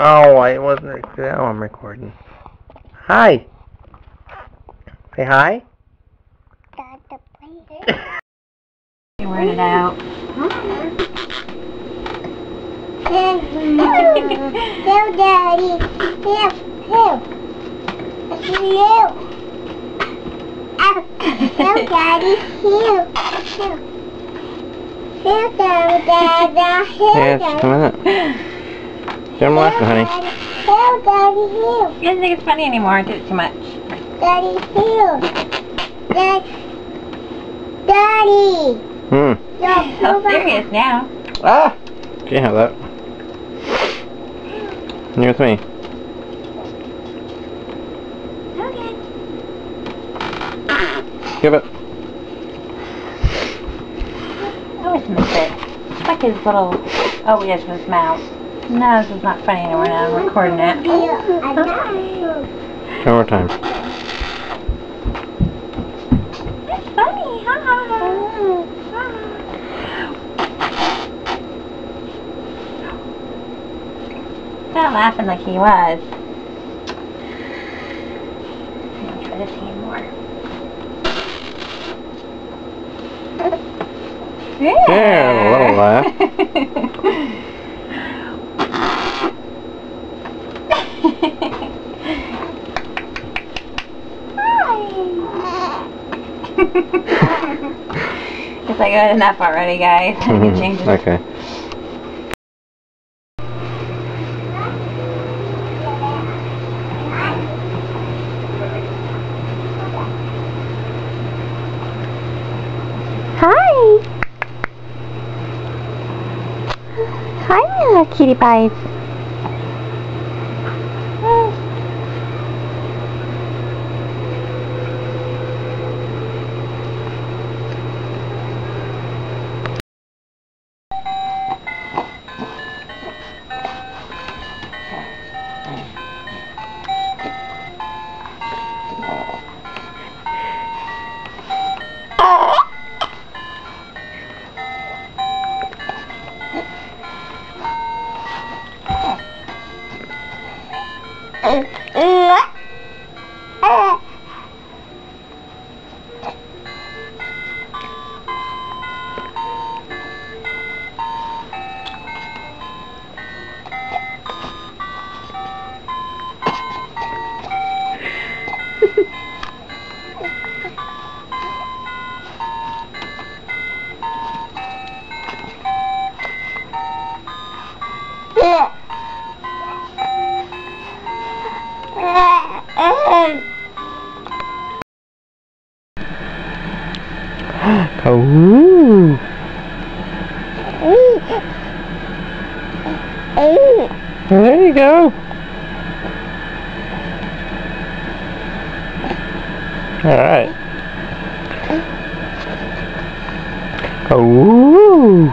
Oh, I wasn't. Oh, I'm recording. Hi. Say hi. You wearing it out. Help, Daddy. Help. It's you. Help, Daddy. Help. Help, Dada. Yes, come on up. Show him laughing, honey. Help, Daddy. Help. He doesn't think it's funny anymore. I did it too much. Daddy, help. Daddy. He's so serious now. Ah! Can't have that. You're with me. Okay. Give it. I always miss it. It's like his little edge of his mouth. No, this is not funny anymore now. I'm recording it. One more time. It's funny. Not laughing like he was. I'm gonna try to see him more. Yeah, a little laugh. It's like good enough already, guys. I can change it. Okay. Hi, little kitty pies. Oh. There you go. All right. Oh.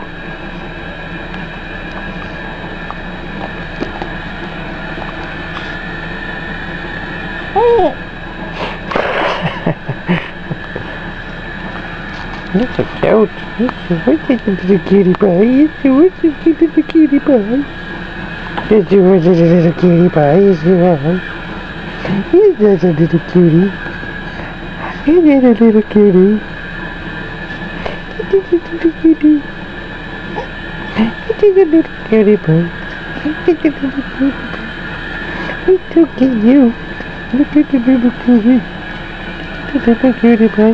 You're so cute. What's a little cutie pie? What's a little cutie pie? What's a little cutie pie? Is that a little cutie? Is that a little cutie? Is that a little cutie? Is that a little cutie pie? Is that a little cutie pie? It's so cute. Look at the little cutie. Look at the cutie pie.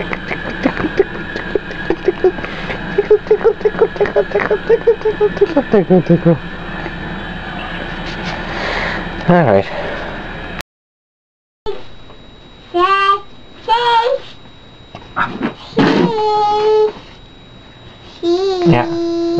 Tickle. Alright. Yeah.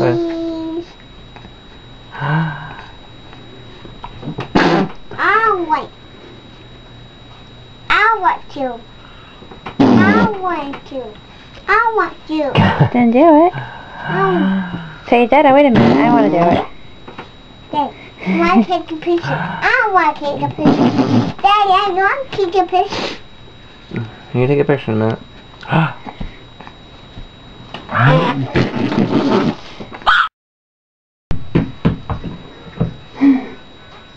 I want to. Then do it. Say, Dada, wait a minute. I want to do it. Daddy, I want to take a picture. I want to take a picture. Daddy, I want to take a picture. You take a picture in a minute.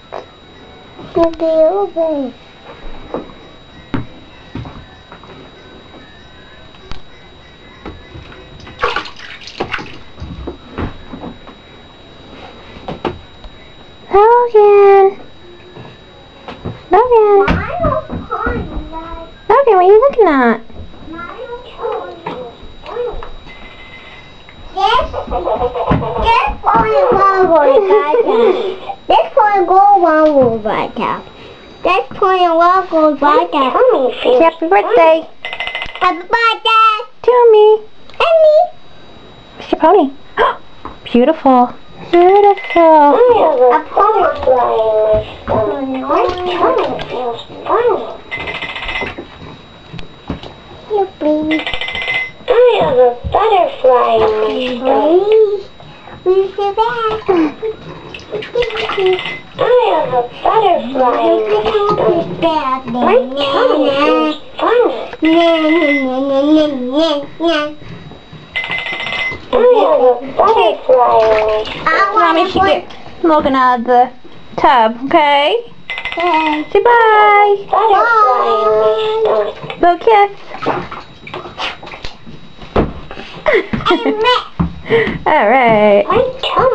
will be over. Logan! Logan! Logan, what are you looking at? This point goes one word right now. This point one goes right now. Happy birthday Happy birthday to me. to me. It's your pony. Beautiful. Beautiful. A pony. You please. I have a butterfly in my stomach. Please do that. I have a butterfly in my stomach. My tummy feels funny. I have a butterfly in my stomach. Mommy should get Logan out of the tub, okay? Say bye. Butterfly in my stomach. Little kiss. All right. My tummy.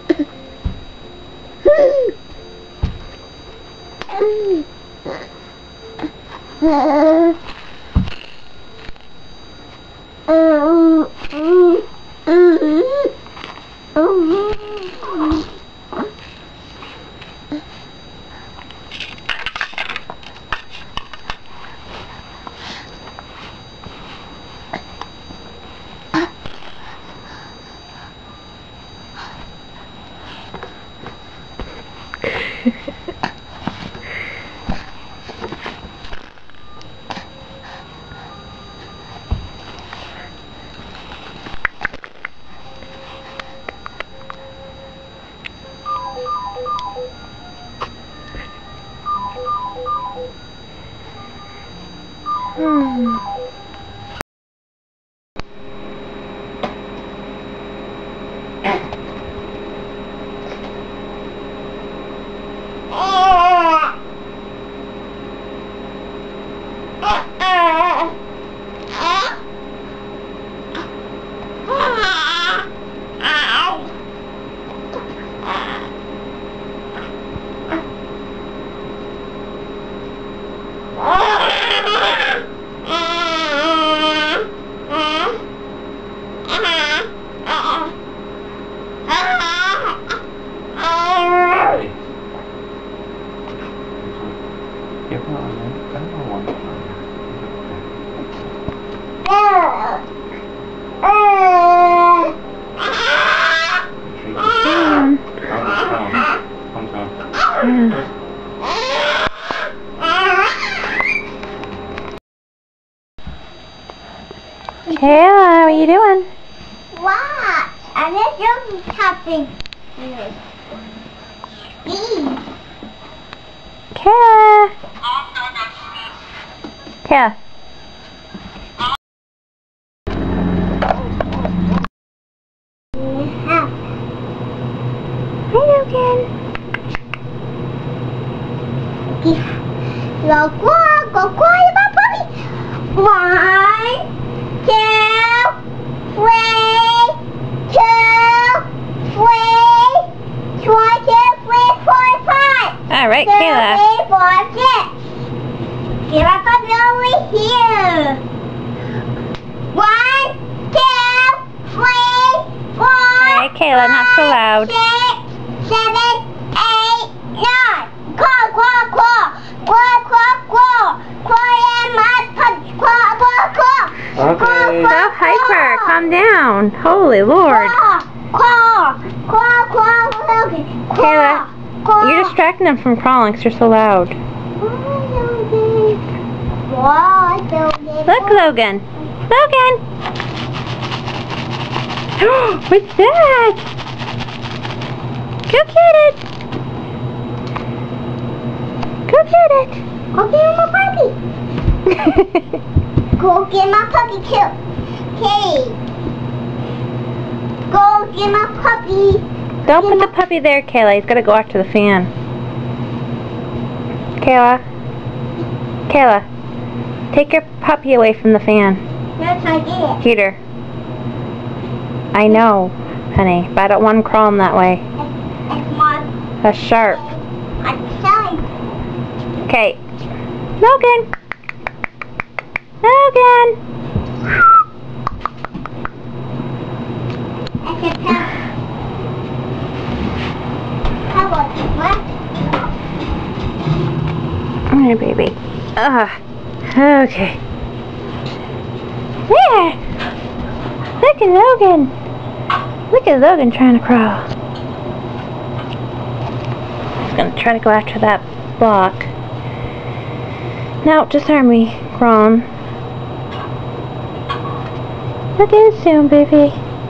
Kayla, what are you doing? What? I just do something. Kayla. Kayla. Hi, Logan. Go, my puppy. 1, 2, 3, 2, 3, 1, 2, 3, 4, 5. All right, 2, Kayla. 3, 4, 6. Get my puppy over here. 1, 2, 3, 4. All right, Kayla, not so loud. 6, 7, 8, 9. Claw, claw, claw. Claw, claw, claw. Claw in my puppy. Claw, claw, claw. Okay. Stop hyper. Calm down. Holy Lord. Claw, claw, claw, claw. Kayla, Claw. you're distracting them from crawling because you're so loud. Look, Logan. Logan. What's that? Go get it. Go get it. Go get my puppy. Go get my puppy too. Okay. Go get my puppy. Don't put the puppy there, Kayla. He's got to go after the fan. Kayla. Kayla. Take your puppy away from the fan. Yes, I did. Peter. I know, honey, but I don't want him crawling that way. It's my. That's sharp. I'm sorry. Okay. Logan. Logan. It's a pet. How about what? Come here, baby. Okay. There. Look at Logan. Look at Logan trying to crawl. He's going to try to go after that block. No, just army crawling. Look at it soon, baby.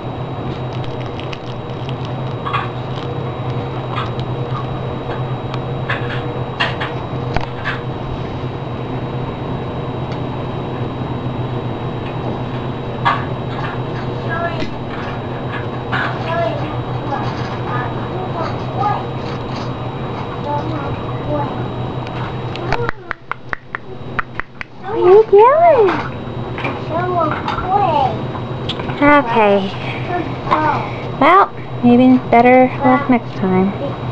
What are you doing? Okay. Well, Maybe better luck next time.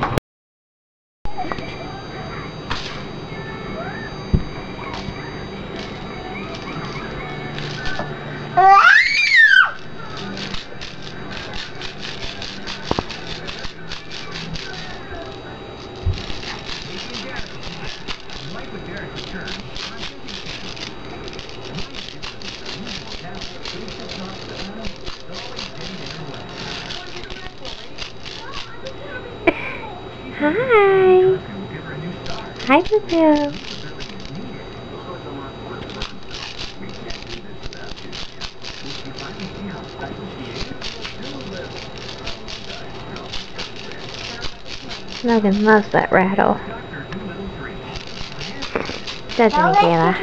Hi. Hi, Boo-Boo. Logan loves that rattle. Doesn't he, Kayla?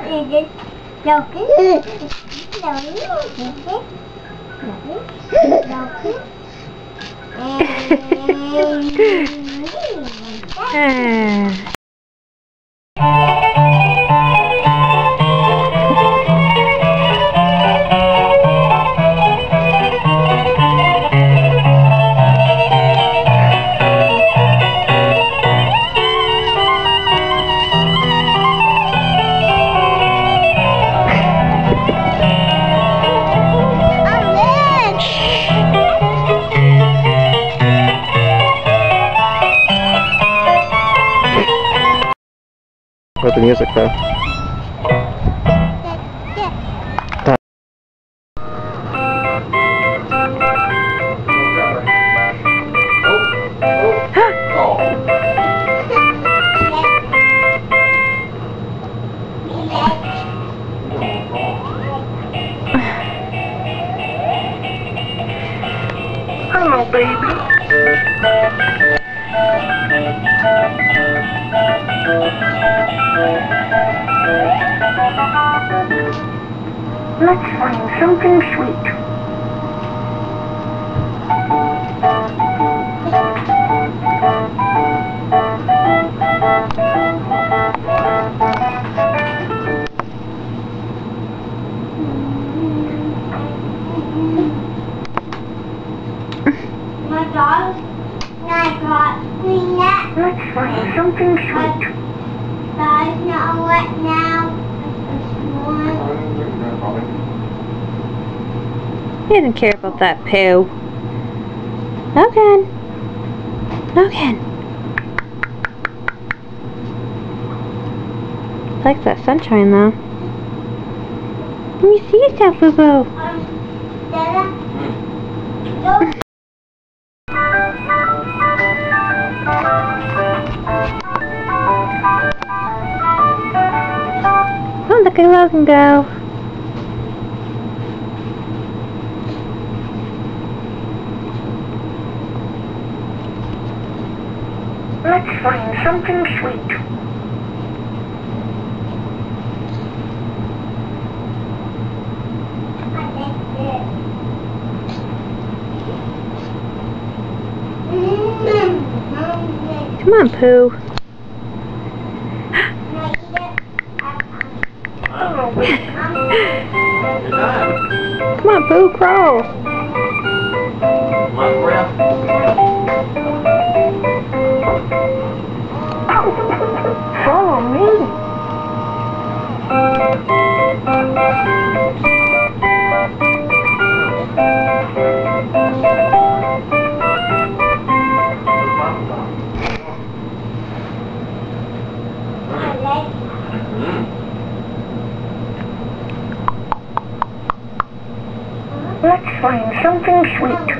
With the music though. Hello, baby. Let's find something sweet. Let's find something sweet. He doesn't care about that poo. Logan. Logan. Likes that sunshine though. Let me see yourself, Boo-Boo. Oh, look at Logan go. Let's find something sweet. Come on, Pooh. Come on, Pooh, crawl. Follow me. Let's find something sweet.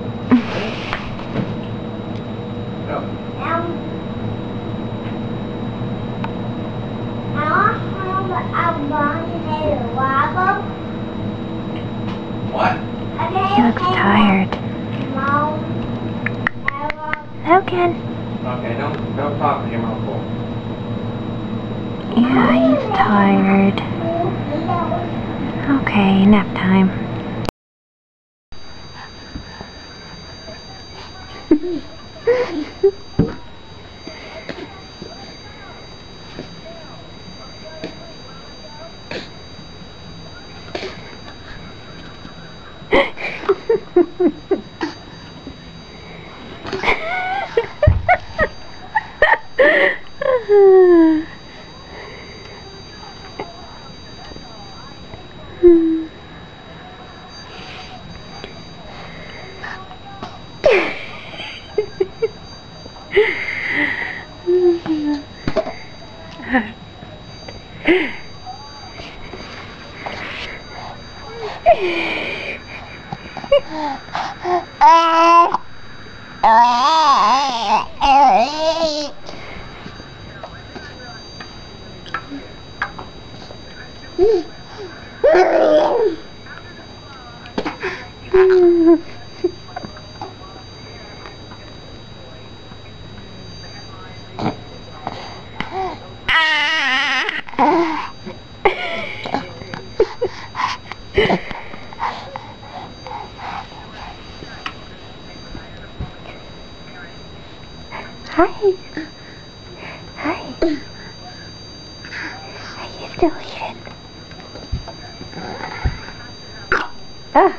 What? He looks tired. Logan. Okay, don't talk to him, I'll pull. Yeah, he's tired. Okay, nap time. Hi. Hi. Are you still eating? Ah.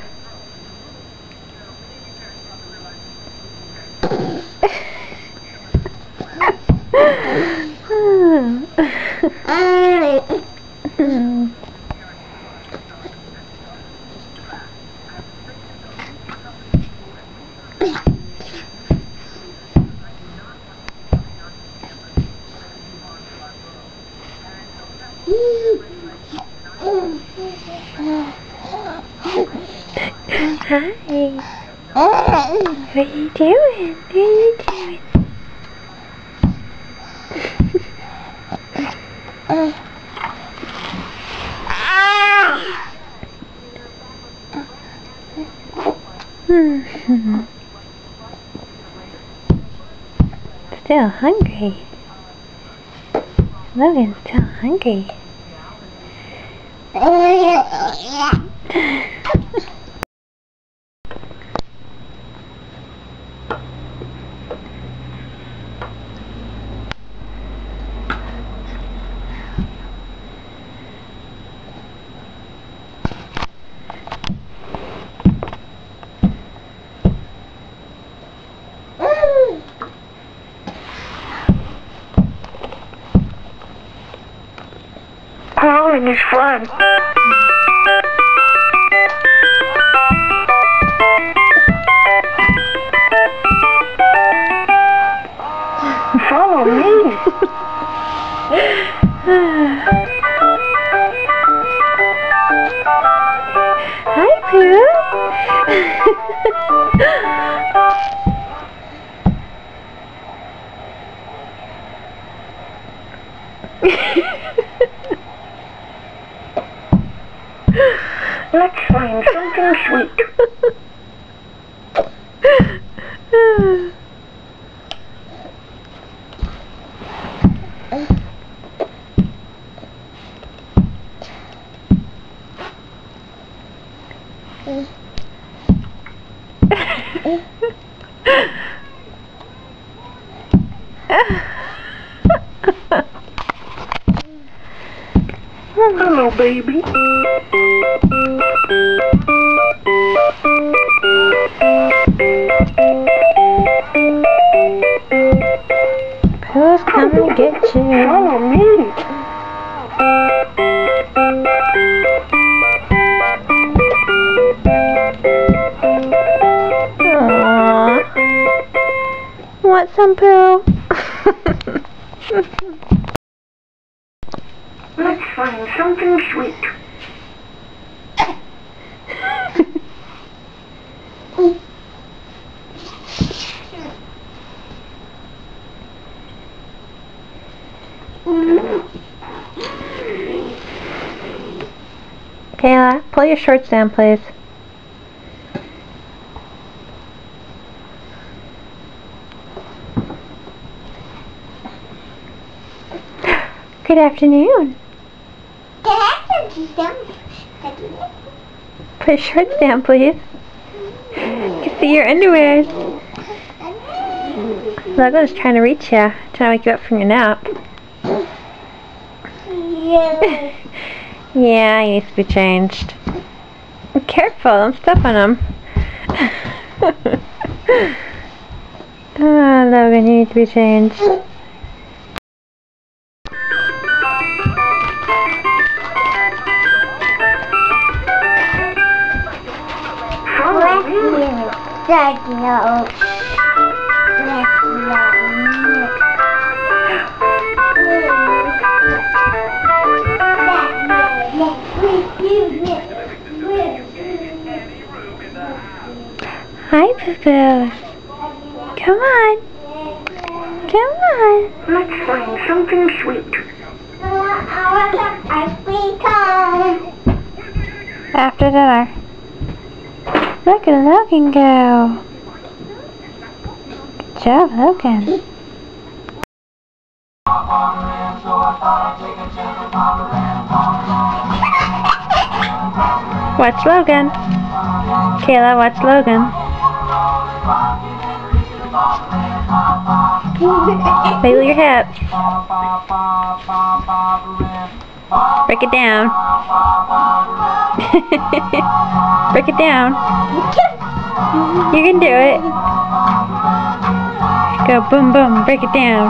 Hi. What are you doing? What are you doing? Still hungry. Logan's still hungry. Crawling is fun. Follow me. Hi, Pooh. Let's find something sweet. Hello, baby. Pooh's coming to get you. Follow me. Aww. Want some, Pooh? Let's find something sweet. Kayla, pull your shorts down, please. Good afternoon. Put your shorts down, please. You can see your underwear. Logan's trying to reach you, trying to wake you up from your nap. Yeah, he needs to be changed. Be careful, don't step on him. Oh, Logan, you need to be changed. Hi, Poo-Poo. Come Come on. Come on. Let's find something sweet. I want some ice cream cone. After dinner. Look at Logan go. Good job, Logan. Watch Logan. Kayla, watch Logan. Wiggle your hips. Break it down. Break it down. You can do it. Go boom boom. Break it down.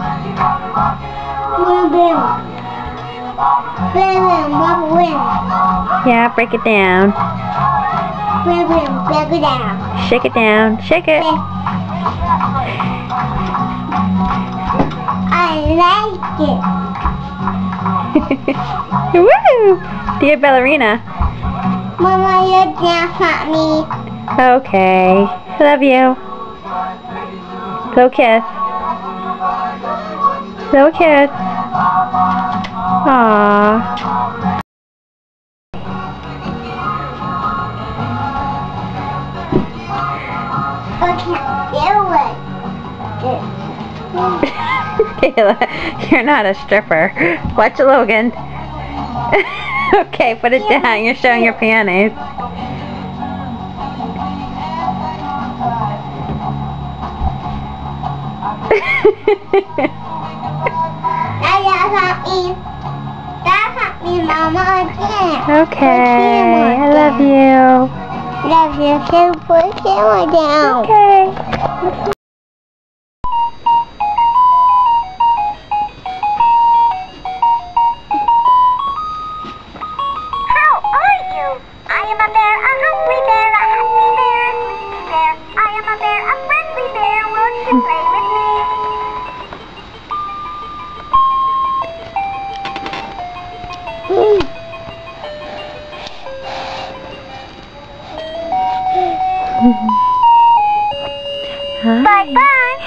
Boom, boom. Boom, boom, boom, boom. Yeah, break it down. Boom, boom, break it down. Shake it down. Shake it. I like it. Woo! Be a ballerina. Mama, you dance at me. Okay. Love you. Little kiss. Little kiss. Aww. I can't do it. Kayla, you're not a stripper. Watch Logan. Okay, put it down. You're showing your panties. That's not me, Mama, again. Okay, I love you. Love you too. Put the camera down. Okay. How are you? I am a bear, a hungry bear, a happy bear, a sleepy bear. I am a bear, a friendly bear. Won't you play with me? Hi. Bye-bye.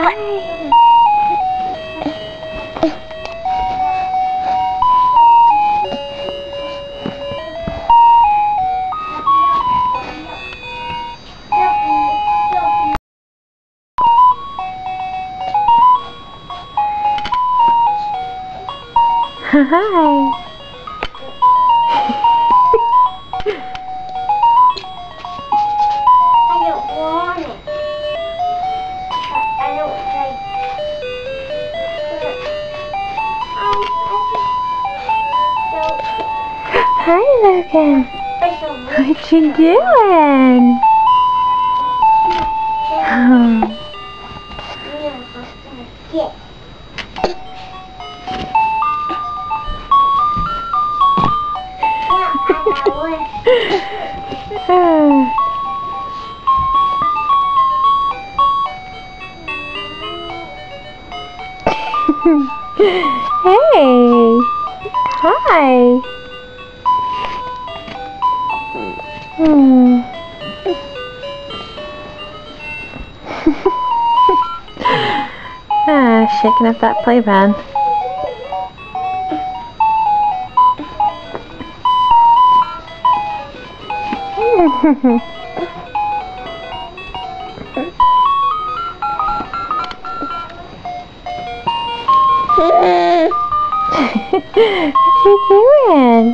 Hi. I don't want it. I don't like Hi, Logan. it. What you doing? Oh. Yeah. Hey. Hi. Shaking up that playpen. What you doing?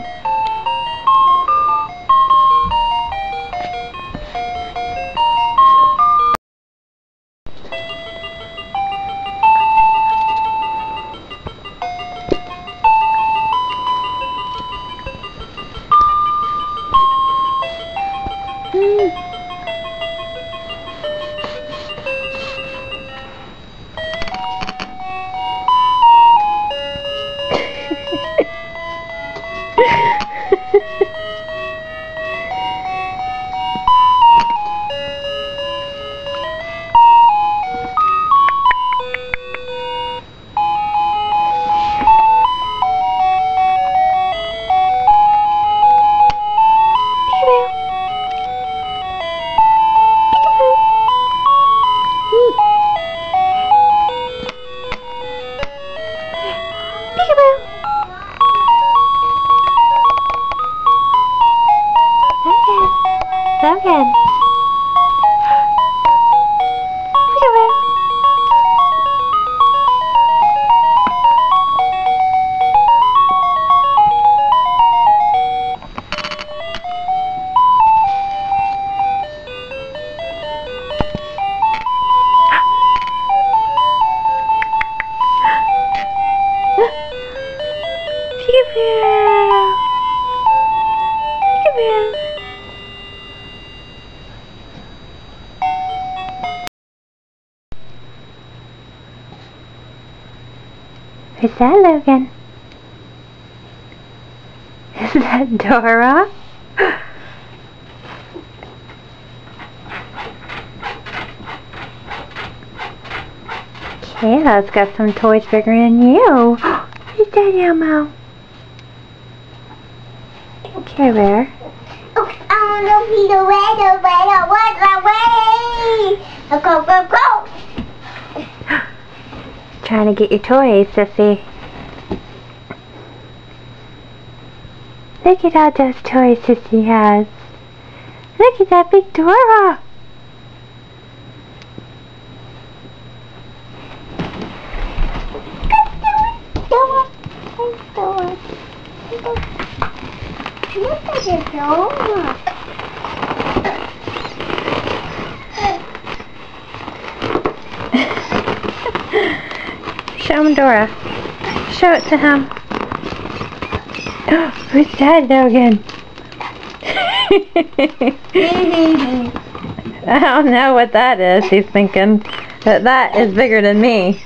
Is that Logan? Is that Dora? Kayla's got some toys bigger than you. Is that Elmo? Okay, Bear. Oh, no, Peter, away. Go. Trying to get your toys, Sissy. Look at all those toys Sissy has. Look at that big Dora. Look at the Dora. Show him Dora. Show it to him. Who's that, Logan? I don't know what that is. He's thinking that that is bigger than me.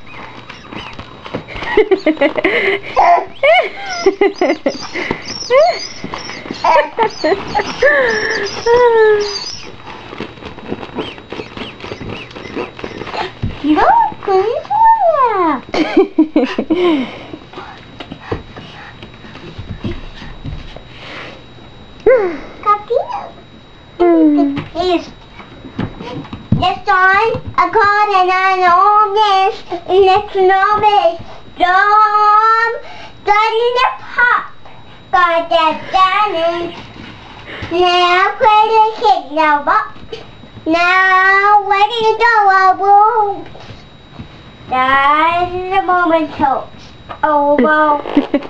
Look, Dora. This time, I got an orange electronic storm. Starting the pop. Got that Danny. Now play the signal box. Now ready to go, that's the moment to over.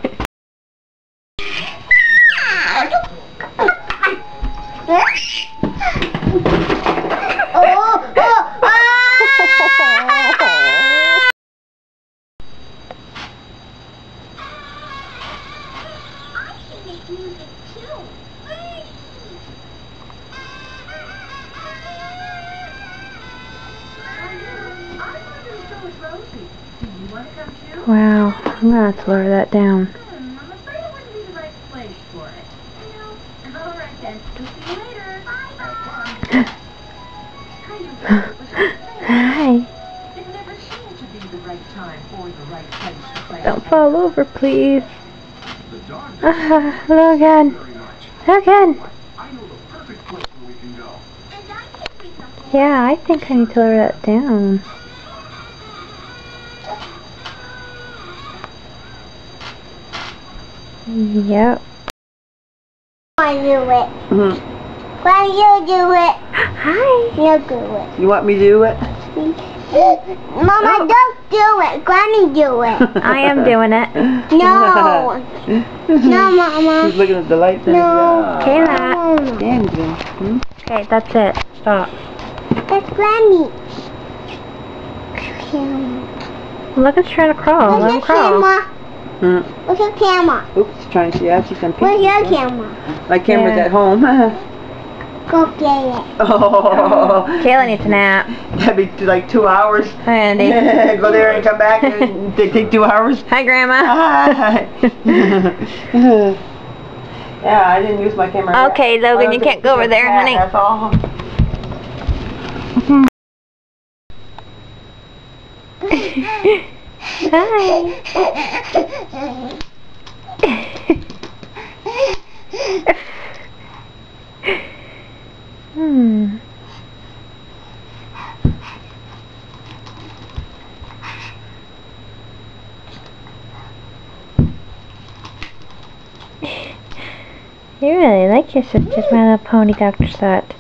Wow, I'm gonna have to lower that down. I'm afraid it wouldn't be the right place for it. All right then. We'll see you later. Bye. Hi. It never seemed to be the right time or the right place to play. Don't fall over, please. The dog Logan. very much. Logan. I know the perfect place where we can go. Yeah, I think I need to lower that down. Yep. I do it. Mm-hmm. Why you do it? Hi. You do it. You want me to do it? Mama, don't do it. Granny do it. I am doing it. No. No, Mama. She's looking at the lights and No. Kayla. Stand again. Hmm? Okay, that's it. Stop. That's Granny. Logan's trying to crawl. Let him Where's your crawl. camera? Hmm. Where's your camera? Oops, trying to see. I see some pictures. Where's your huh? camera? My camera's Yeah. at home. Go get it. Oh, Kayla needs a nap. that'd be like 2 hours. Hi, Andy. Go there and come back and they take 2 hours. Hi, Grandma. Hi. Yeah, I didn't use my camera. yet. Okay, Logan, you can't go over there, honey. That's all. Hmm. You really like your sister's My Little Pony, Dr. Sut.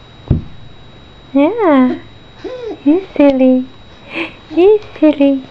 Yeah. You're silly. You're silly.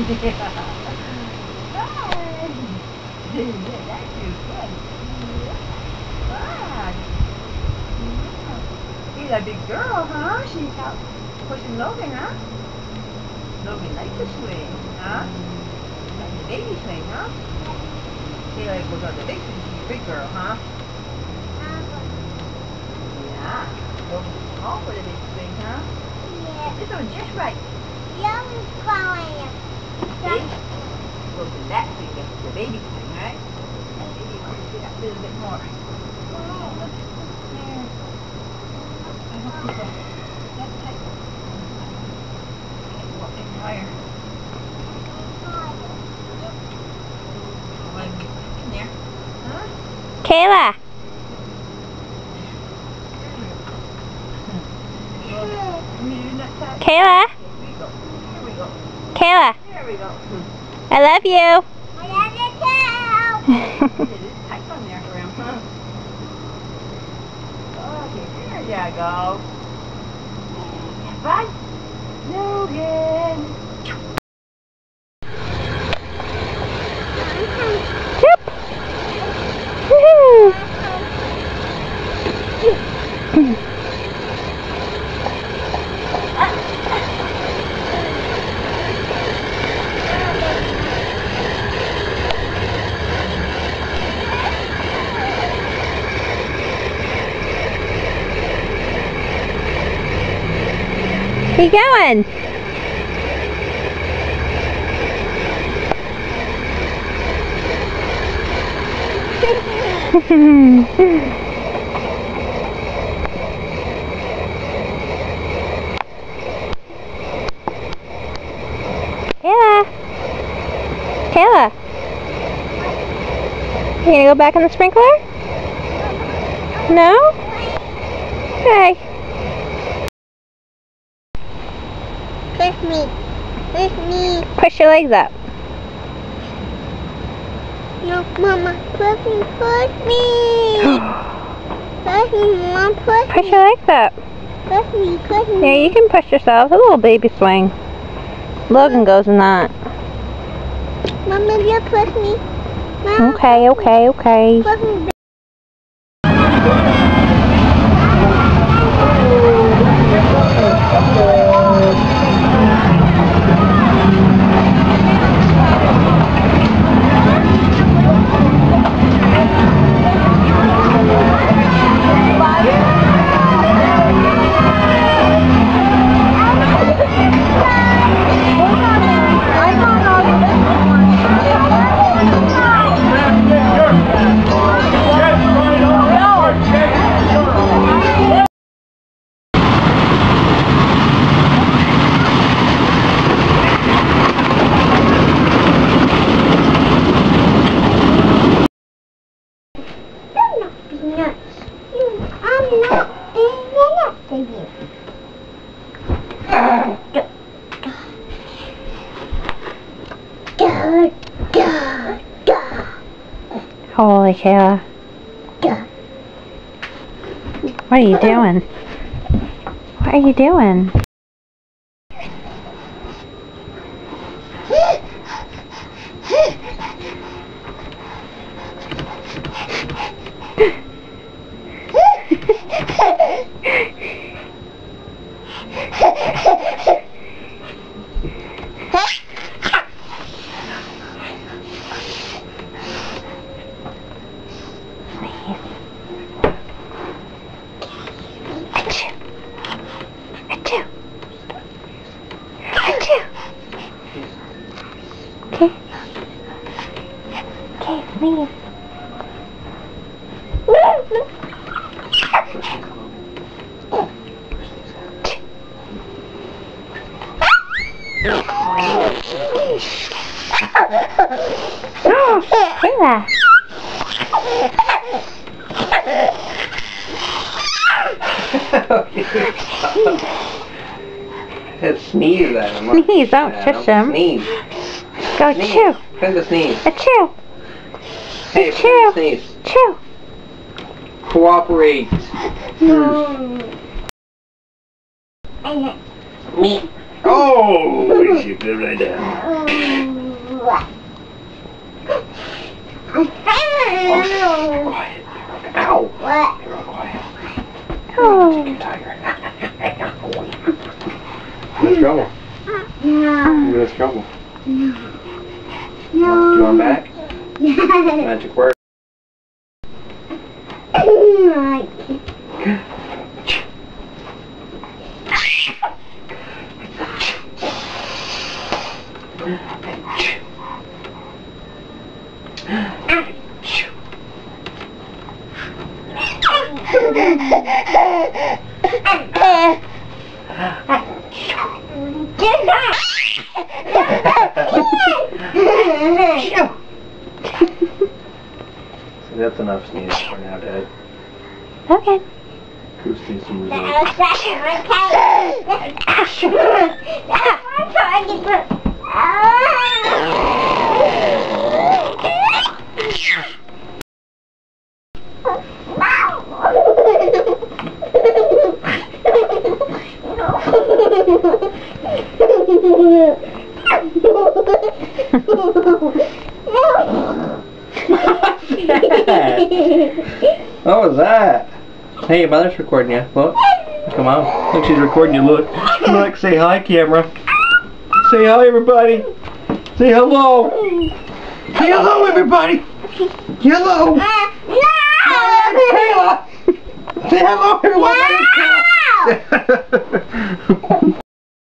She's a big girl, huh? She's out pushing Logan, huh? Logan likes to swing, huh? Like the baby swing, huh? Kayla goes on the big swing. She's a big girl, huh? Yeah. Logan's small for the big swing, huh? Yeah. It's doing just right. Young fire. See? Goes to that swing, gets the baby swing, right? And baby wants to get up a little bit more. Kayla. Kayla. Kayla. There we go. I love you. I love you too. It is tight on there for him, huh? Okay, there you go. Have fun? Logan. Yep. Woohoo. Where you going? Kayla. Kayla. You gonna go back in the sprinkler? No? Okay. Push me. Push me. Push your legs up. No, Mama. Push me. Push me. Push me, Mom. Push Push me. your legs up. Push me. Push me. Yeah, you can push yourself. A little baby swing. Logan goes in that. Mama, you push me. Mama, Okay, okay, okay. push me. I'm not being nuts to you. Holy Kayla. What are you doing? What are you doing? Okay. Okay, leave. Kayla. Sneeze at him. Sneeze, don't shush him. Sneeze. Go Sneeze. chew. Press the sneeze. Achoo. Hey, Chew. press the sneeze. Chew. Cooperate. Me. Oh, she put it right down. Oh, quiet. Ow. What? You're all quiet. Oh. Chicken tiger. That's trouble. No. That's trouble. No. You want back? Magic word. So that's enough sneezing for now, Dad. Okay. Goose needs some That results. was What was that? Hey, your mother's recording you. Look. Come on. Look, she's recording you. Look. Look, say hi, camera. Say hi, everybody. Say hello. Say hello, everybody. Hello. Kayla. Say hello, everyone.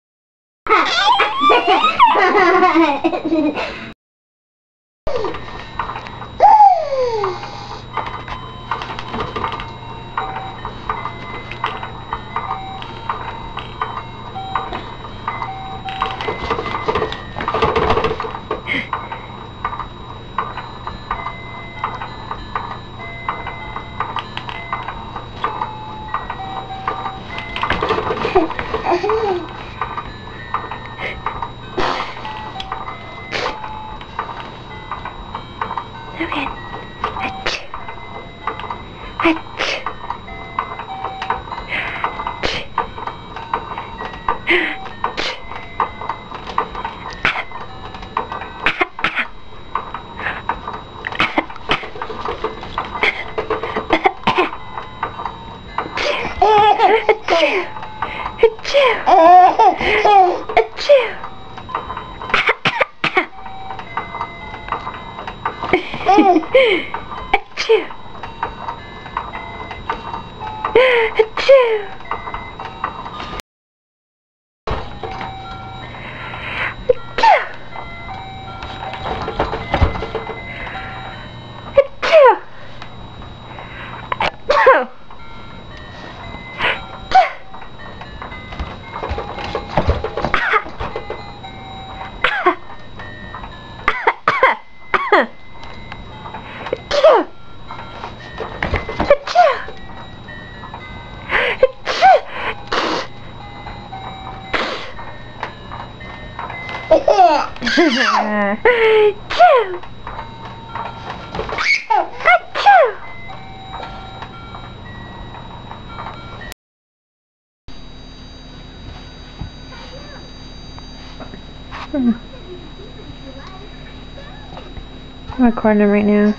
I'm recording him right now.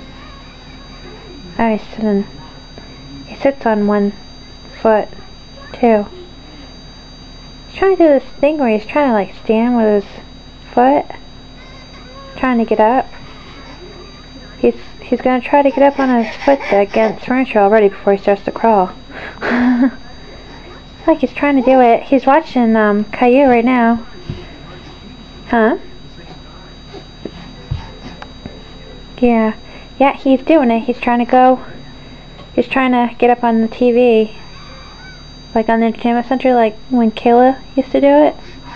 He sits on one foot, too. He's trying to do this thing where he's trying to like stand with his foot, trying to get up. He's gonna try to get up on his foot against furniture already before he starts to crawl. Like he's trying to do it. He's watching Caillou right now. Huh? Yeah, he's doing it. He's trying to get up on the TV. Like on the entertainment center, like when Kayla used to do it.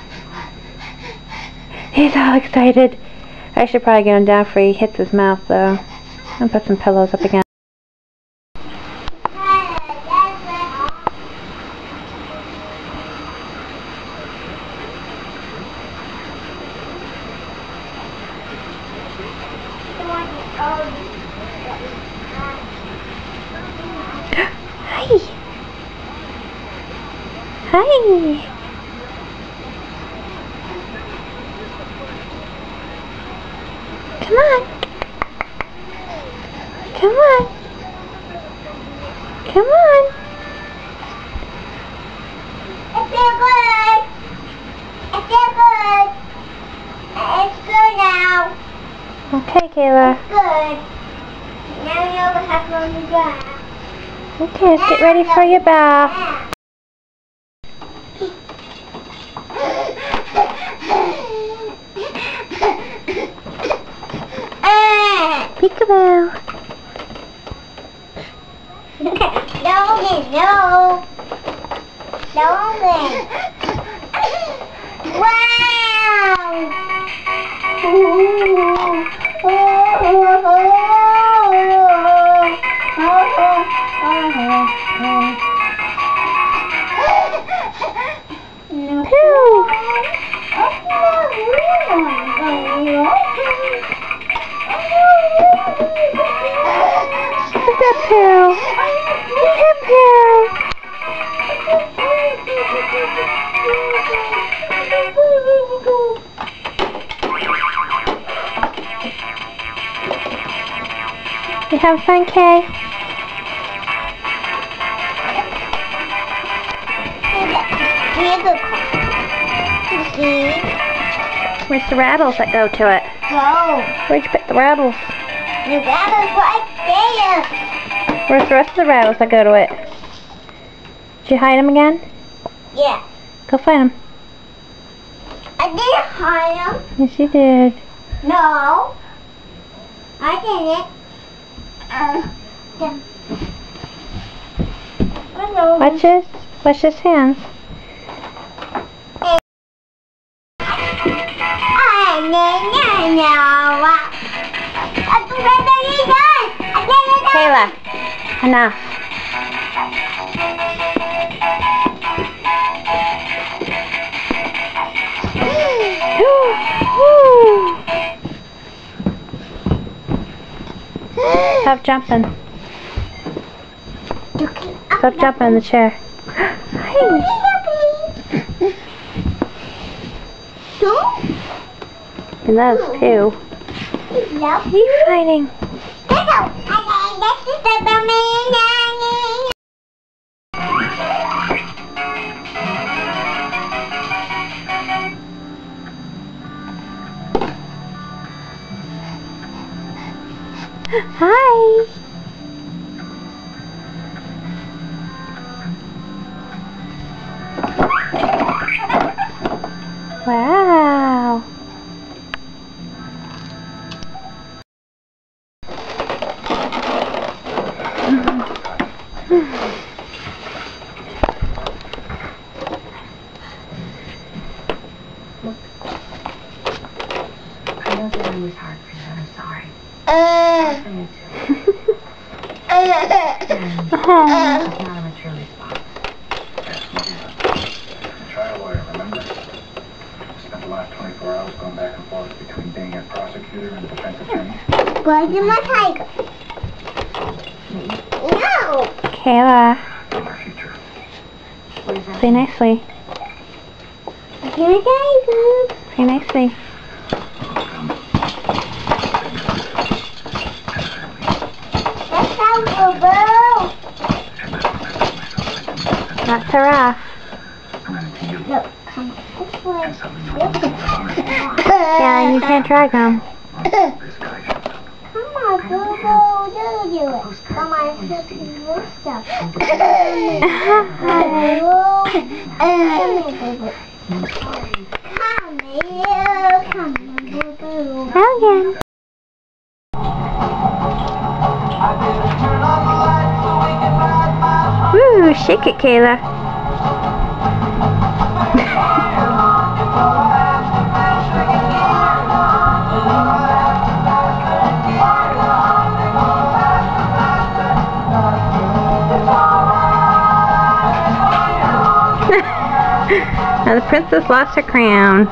He's all excited. I should probably get him down before he hits his mouth though. And put some pillows up again. Hi. good. It's still good. It's good now. Okay, Kayla. It's good. Now you know what happened on the ground. Okay, let's get ready for your bath. Peekaboo. No. Wow. Look at that poo. Look at poo. You have fun, Kay? Where's the rattles that go to it? Where'd you put the rattles? The rattle's right there. Where's the rest of the rattles that go to it? Did you hide them again? Yeah. Go find them. I didn't hide them. Yes, you did. No. I didn't. Hello. Watch his hands. Kayla, enough. Stop jumping. Stop jumping in the chair. He loves poo. What are you fighting? Hi. Wow. I know that it was hard for you. I'm sorry. For me too. It's not a mature response. Try a lawyer, remember? Spent the last 24 hours going back and forth between being a prosecutor and a defense attorney. Where's my tiger? No. Kayla, In our future. say nicely. Here we go. Say nicely. Let's go, Boo. Not Sarah. Look, come on. This way. Yeah, you can't drag them. Come on, Boo. Do it. Come on, let's do this stuff. Come here, Boo. Again. Woo, shake it, Kayla. Now the princess lost her crown.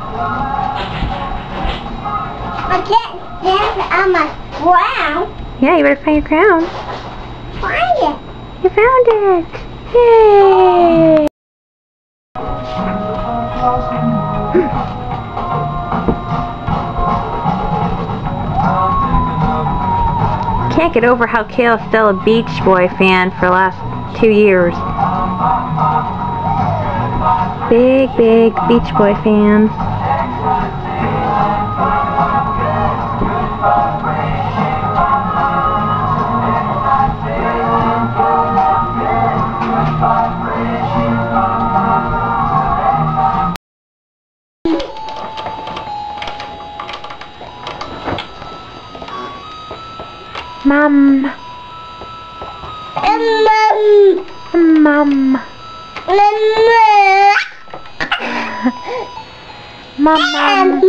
I can't dance on my crown. Yeah, you better find your crown. Find it. You found it! Yay! Can't get over how Kayla's still a Beach Boy fan for the last 2 years. big Beach Boy fan. Mom. Mom. Mom.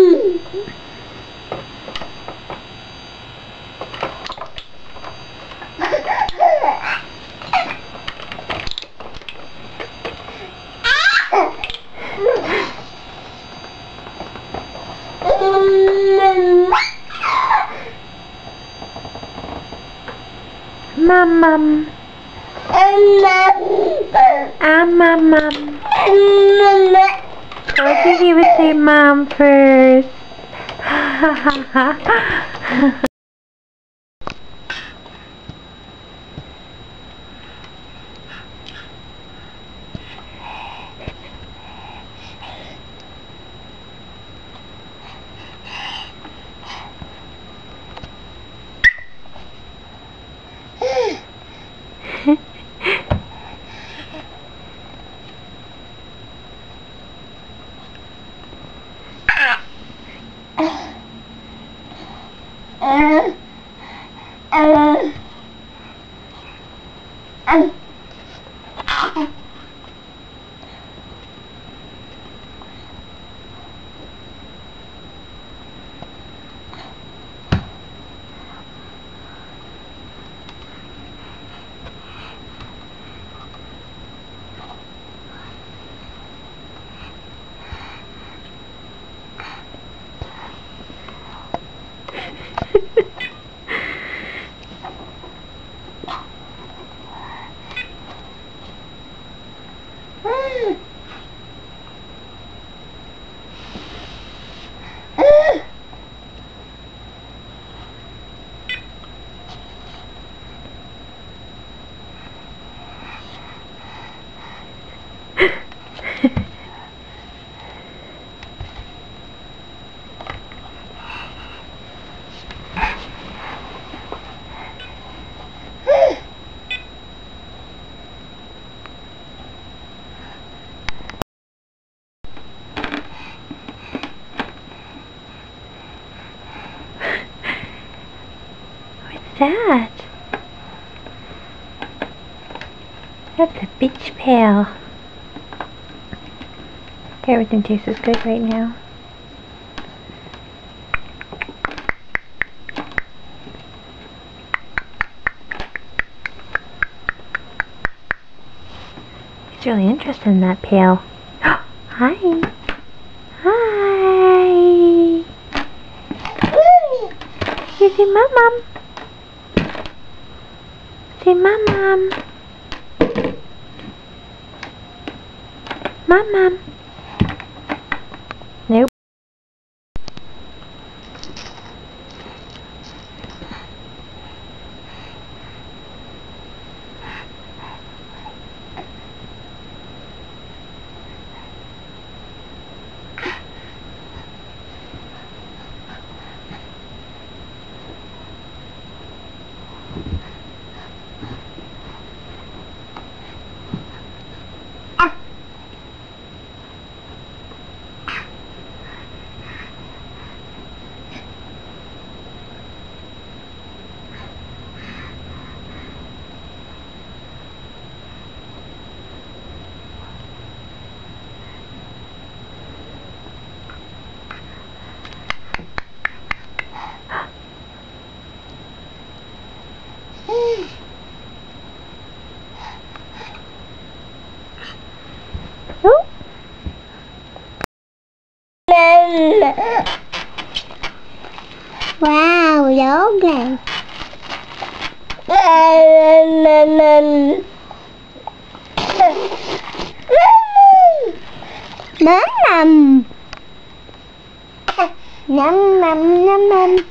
Mom. Mom. I think he would say Mom first. That? That's a beach pail. Everything tastes good right now. He's really interested in that pail. Hi. Hi. You say Mom. Say Mom. Mom. Nope. Wow, Logan. Mom. Yum.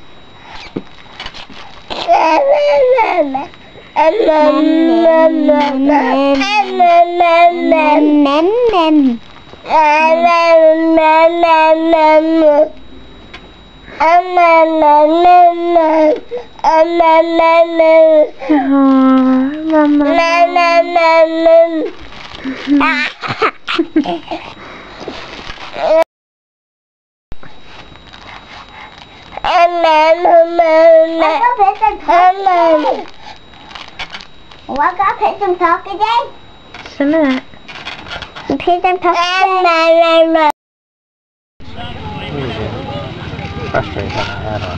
What got play some talk today? Just a minute. Play some talk today. Frustrated having my hat on.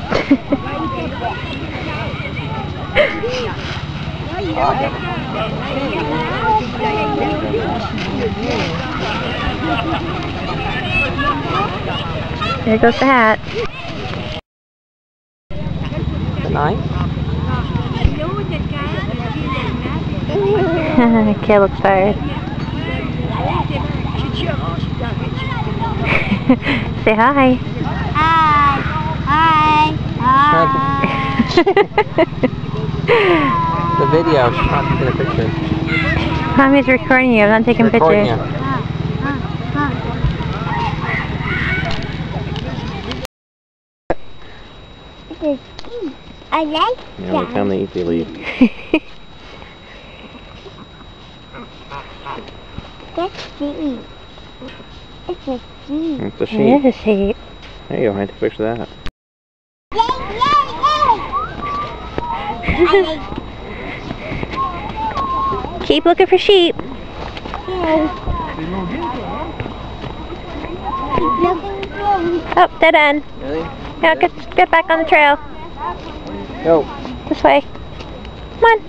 There goes the hat. Nice. Kay looks tired. Say hi. Hi. The video. She's not taking a picture. Mommy's recording you. I'm not taking Recording pictures. you. I like Yeah, every time they eat, they leave. That's sweet. It's a sweet. It's a It sheep. is a sheep. There you go. I take a picture of that. Keep looking for sheep. Oh, dead end. Really? Yeah, get back on the trail. Go. This way. Come on.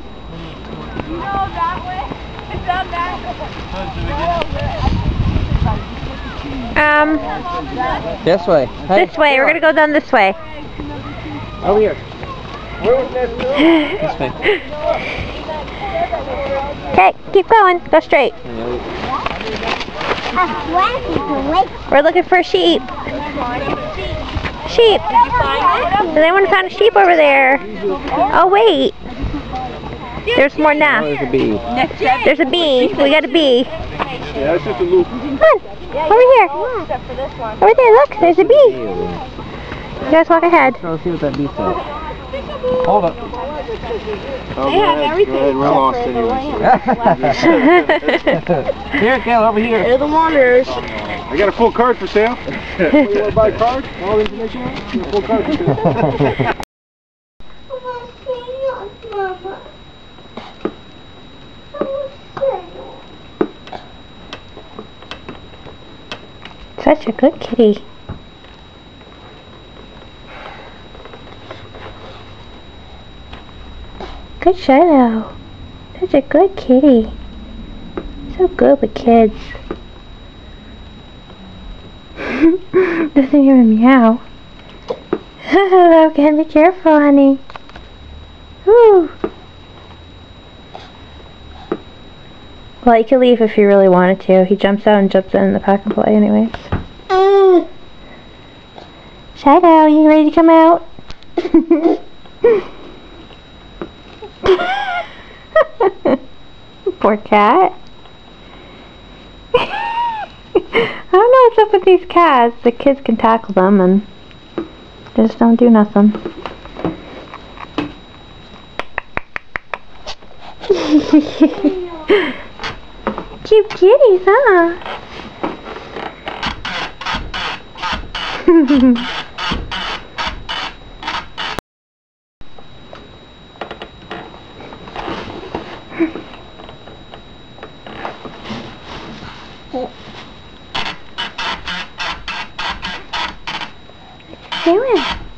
This way. Hey, This way. We're gonna go down this way. over here. This way. Okay, keep going. Go straight. We're looking for a sheep. Sheep. Does anyone find a sheep over there? Oh wait. There's more now. Oh, there's a bee. There's a bee. We got a bee. Yeah, it's just a loop. Come on. Over here. Over there, look. There's a bee. You guys walk ahead. Let's see what that bee says. Hold up. Oh, they have everything. Go ahead, we're lost anyway. Here, Cal, over here. They're the wanderers. I got a full card for sale. You want to buy a card? All the information on it? A full card for sale. Such a good kitty. Good Shiloh. Such a good kitty. So good with kids. Doesn't even meow. Hello, Ken. Be careful, honey. Whew. Well, you could leave if you really wanted to. He jumps out and jumps in the pack and play anyways. Shadow, you ready to come out? Poor cat. I don't know what's up with these cats. The kids can tackle them and they just don't do nothing. Cute kitties, huh? Doing?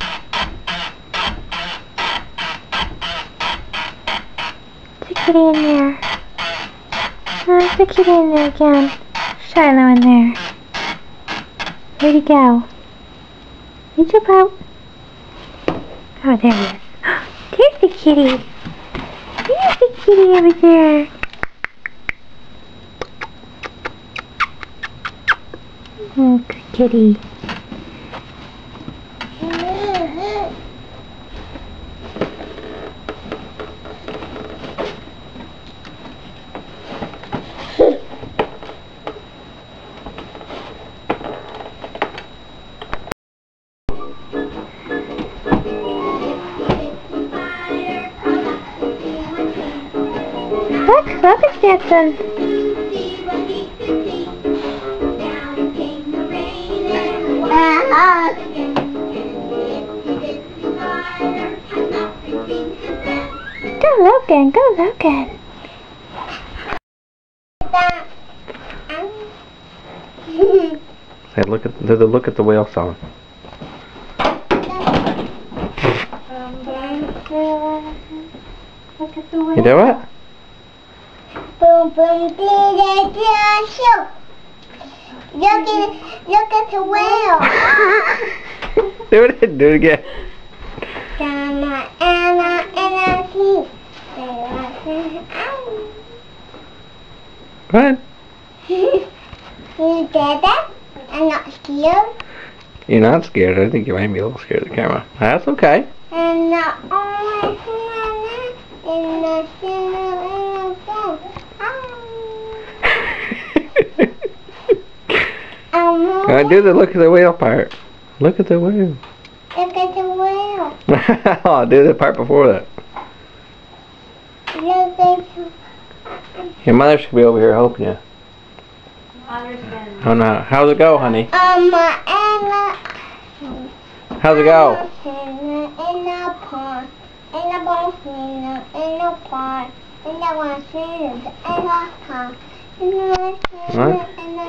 There's a kitty in there. Oh, there's a kitty in there again. Shiloh in there. Where'd he go? He jump out. Oh, there he is. There's the kitty. There's the kitty over there. Oh, good kitty. Then go Logan, go Logan. Hey, look at the whale song. Look at the whale. You do it? Boom, boom, shoot. Look at the whale. Do it again. Anna, Anna, see. Go ahead. You did that? I'm not scared. You're not scared. I think you might be a little scared of the camera. That's okay. And the only in the Do the look at the whale part. Look at the whale. Look at the whale. I'll do the part before that. Look at the Your mother should be over here helping you. Oh no. How's it go, honey? Anna. How's it go? In the pond. In the pond. In the pond. In the one in the pond. What?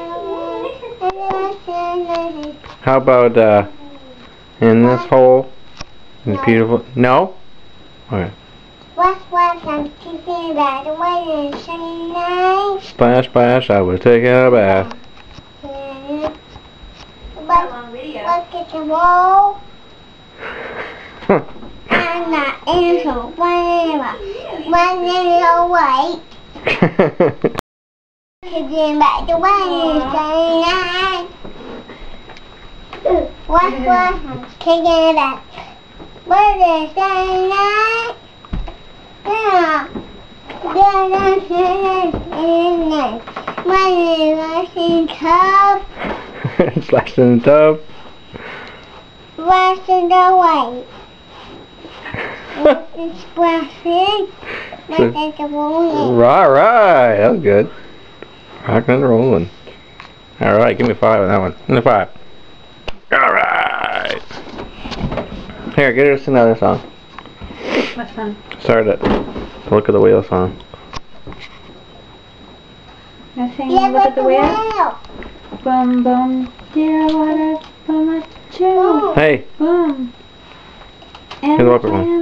How about in this hole? It's beautiful. No? Okay. What I'm thinking about the way it's night. Splash, splash, I was taking a bath. Look at the wall. I'm not into one little white. Thinking about the way it's night. What I'm thinking about what is night. Yeah. Splash in the tub. Splashing away. It's splashing. Right. That was good. Rocking and rolling. Alright, give me 5 on that one. Give me 5. Alright. Here, get us another song. Which one? Start it. Look at the whale song. I sing Look at the whale. Boom, boom, dear water, boom, a chew. Hey. Boom. Here's the upper one.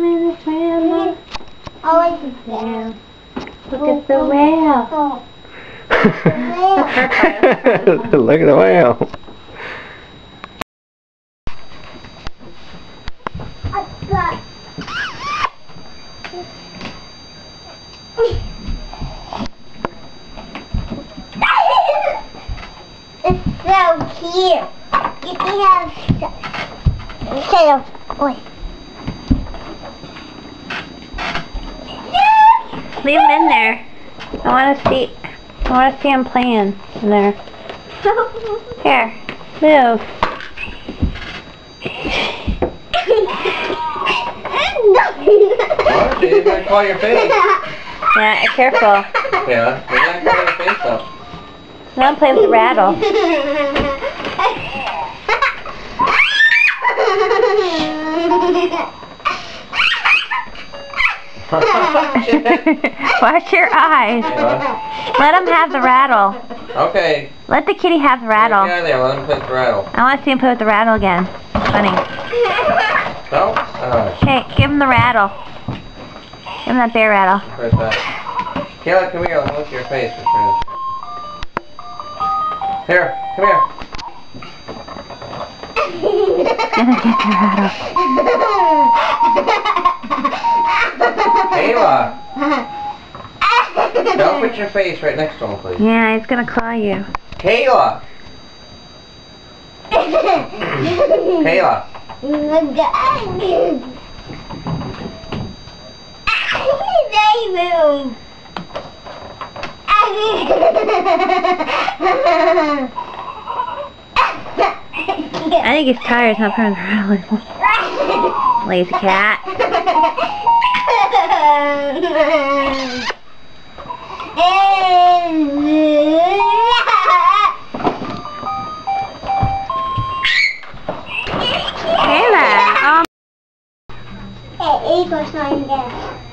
Look at the whale. Look at the whale. It's so cute. You can have shut up. Wait. Leave him in there. I want to see him playing in there. Here, move. What? You're gonna claw your face. Yeah, careful. Yeah, you're gonna claw your face up. Now play with the rattle. Watch your eyes. Yeah. Let him have the rattle. Okay. Let the kitty have the rattle. Get out of there. Let him play with the rattle. I want to see him play with the rattle again. Funny. No? Hey, give him the rattle. Give him that bear rattle. Where's that? Kayla, come here. Let me look at your face. Here, come here. Gonna get the rattle. Kayla! Don't put your face right next to him, please. Yeah, he's gonna claw you. Kayla! Kayla! I think he's tired. He's not playing with the rattle anymore. Lazy cat. Kayla, Eagle's not in there.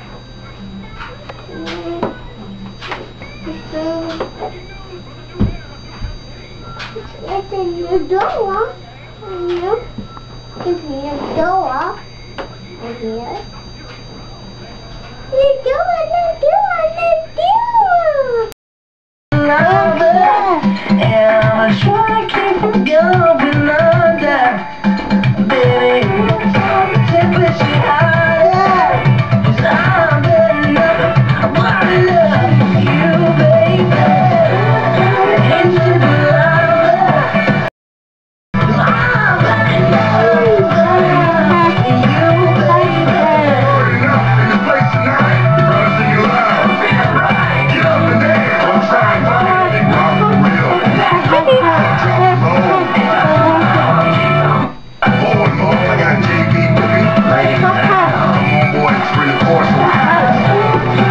It's in the door. Yep. It's in the door. Here. The door. And I'm trying to keep from going under. Baby, take what you hide. 'Cause I'm better enough. I wanna love you, baby. Into the love. 'Cause I'm better enough. You, baby. In the place tonight, you better sing it loud. Get up and dance. Don't try and find it. Rock for real. Drop the low. More and more, I got JB with me. Boy, it's really forceful.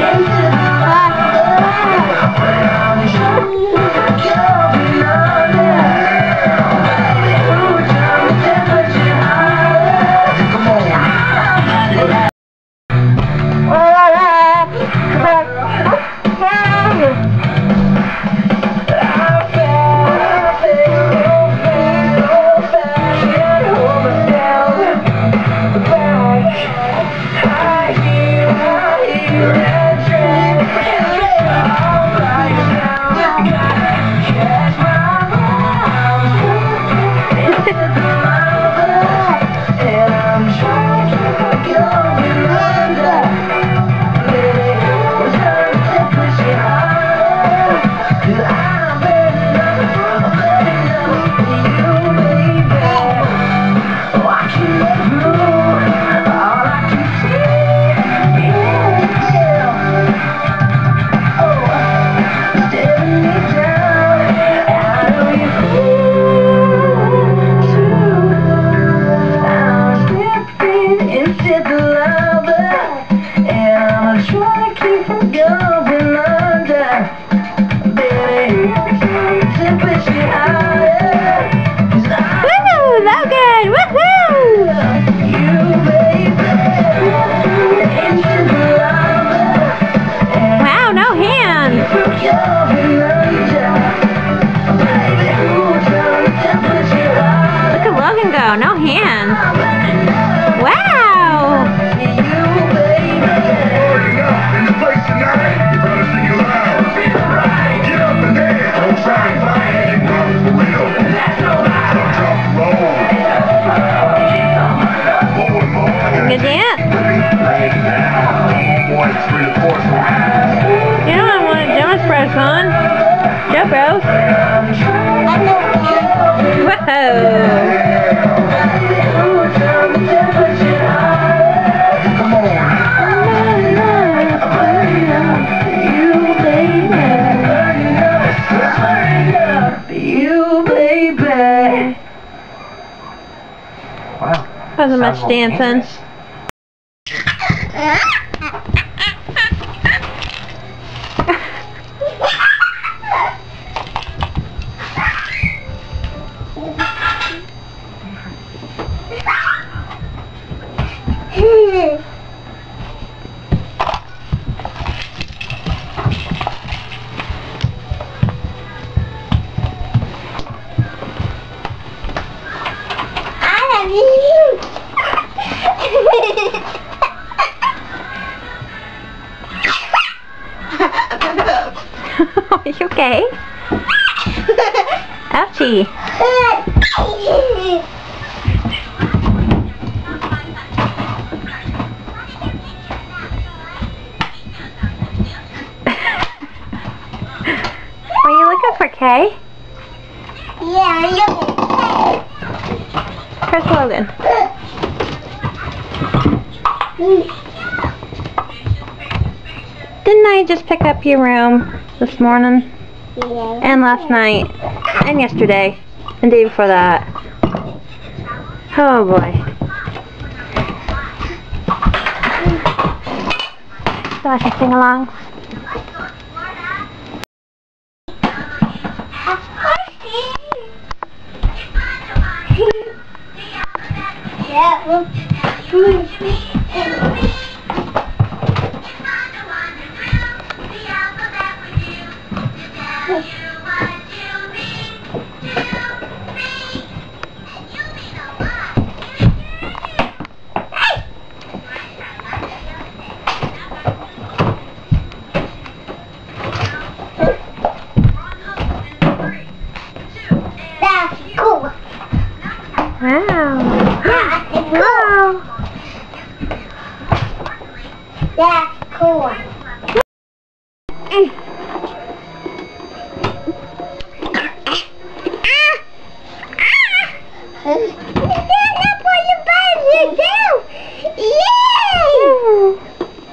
Come on. No hands. Wow. In the place tonight, you better sing it loud. Get up and dance. Don't try and find it. Rock for real. Drop the low. More and more, I got Good dance. boy, it's really forceful. You know I want a Jonas Bros on. Joe Bros. Whoa. Wow. Wasn't much dancing. Are you okay? Ouchie. Are you looking for Kay? Yeah, I'm looking. Where's Logan? Didn't I just pick up your room this morning? Yeah. And last night? And yesterday? And the day before that? Oh boy. So I can sing along? That's cool. Wow. That's cool. Stand up on your butt yourself. Yay!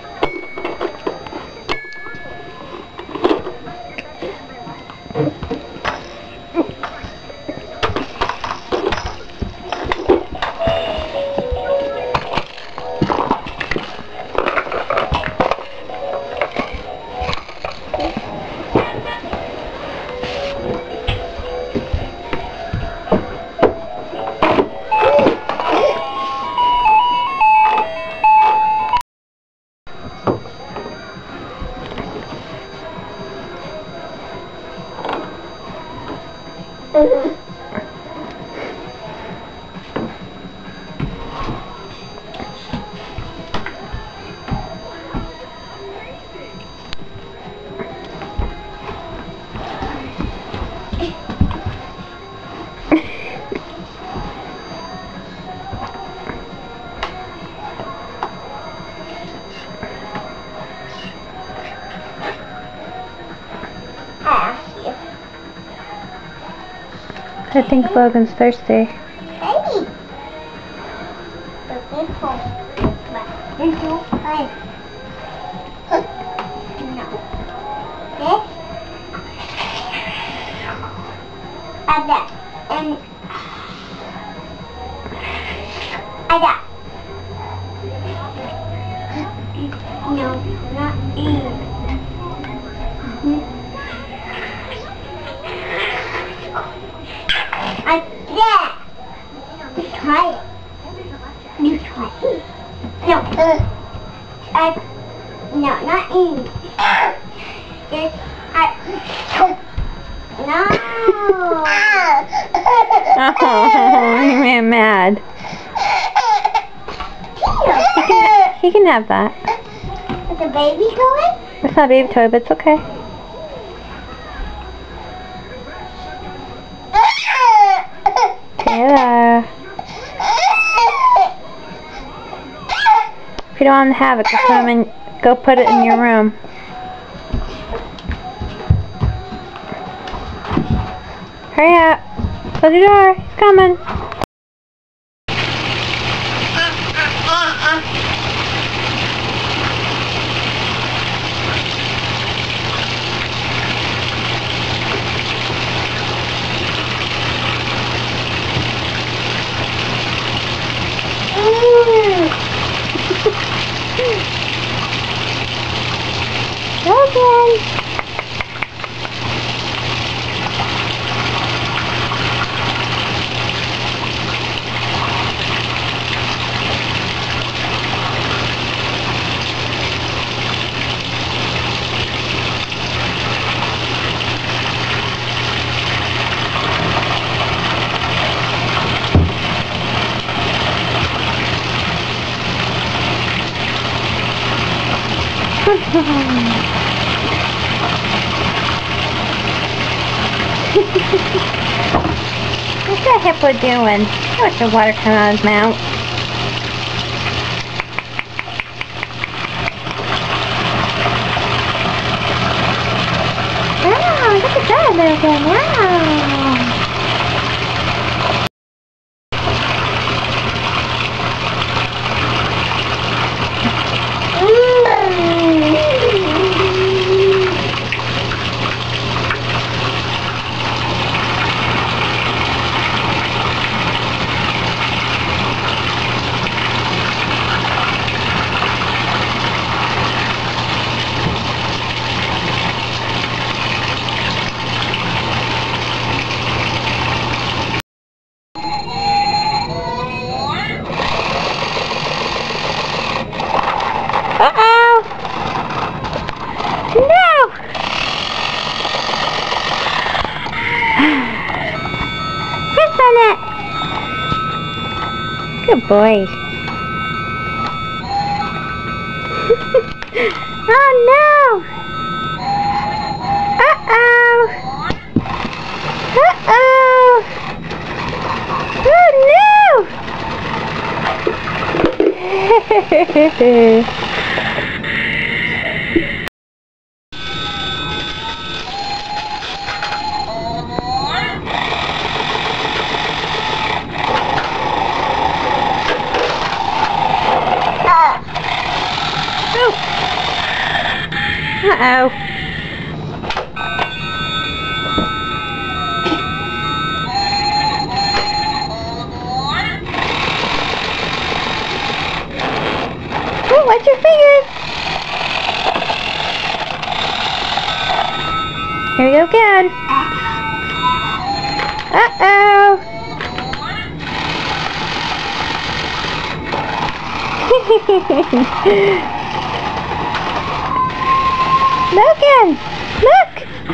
I think Logan's thirsty. Hey! But this one, this one, no. This? And that. And that. No, not you. And that. Try it. You try it. No. No, not you. This. No. Oh, he ran mad. He can have that. Is the baby going? It's not a baby toy, but it's okay. Taylor. If you don't want to have it, go put it in your room. Hurry up. Close your door. He's coming. Logan. What's that hippo doing? What's the water coming out of his mouth? Wow, look at that, Logan. Wow. Piss on it. Good boy. Oh no! Uh-oh! Uh-oh! Oh no! Uh-oh. Oh, watch your fingers. Here we go again. Uh-oh. Logan, look!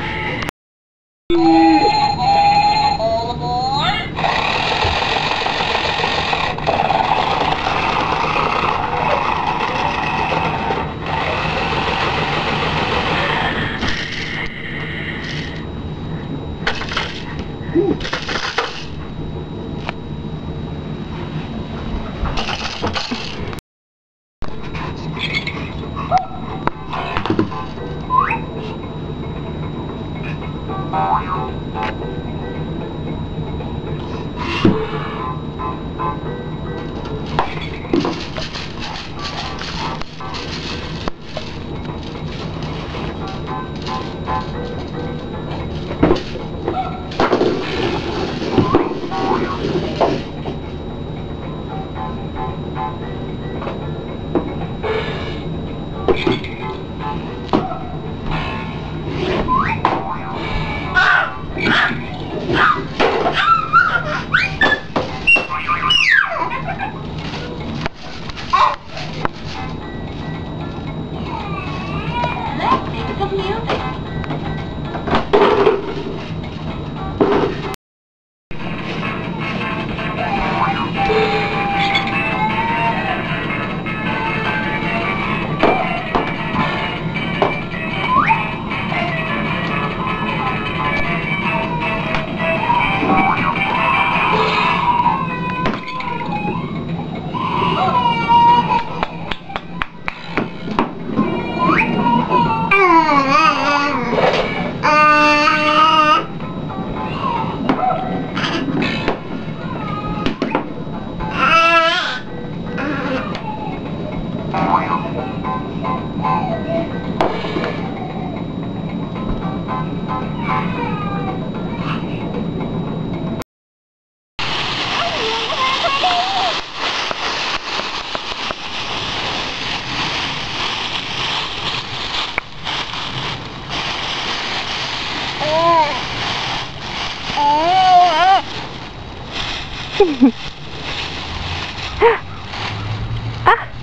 Ah.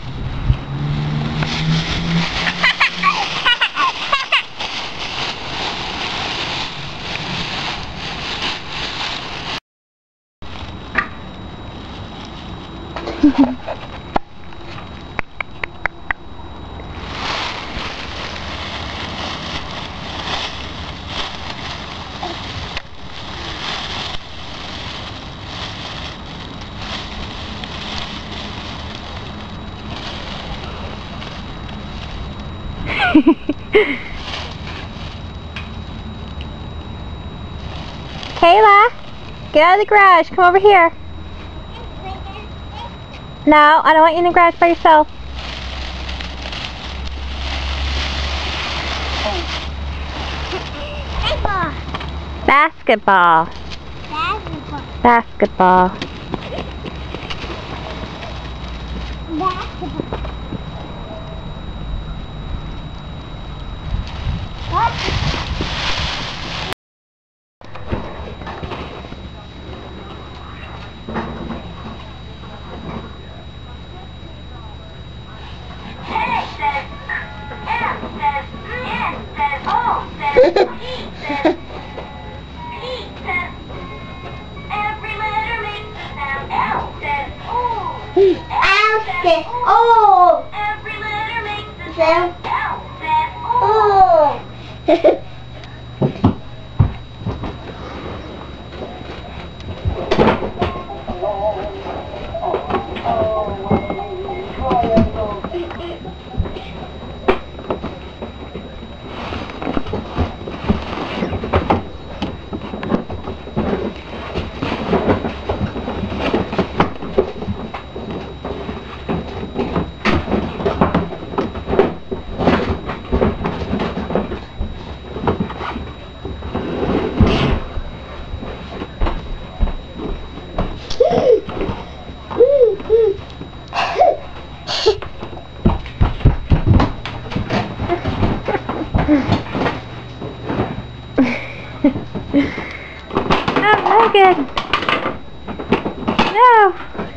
Kayla, get out of the garage. Come over here. No, I don't want you in the garage by yourself. Basketball. Basketball. Basketball. What? He says Alfred. Oh. Every letter makes a Sam. oh. Oh, Logan! No!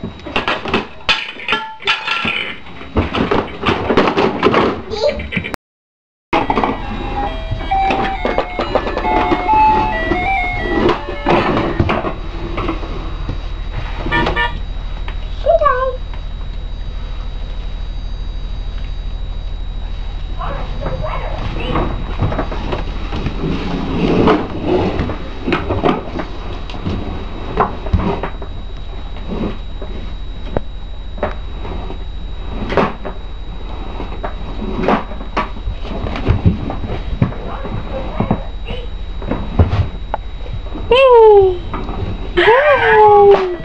Yay! Yay!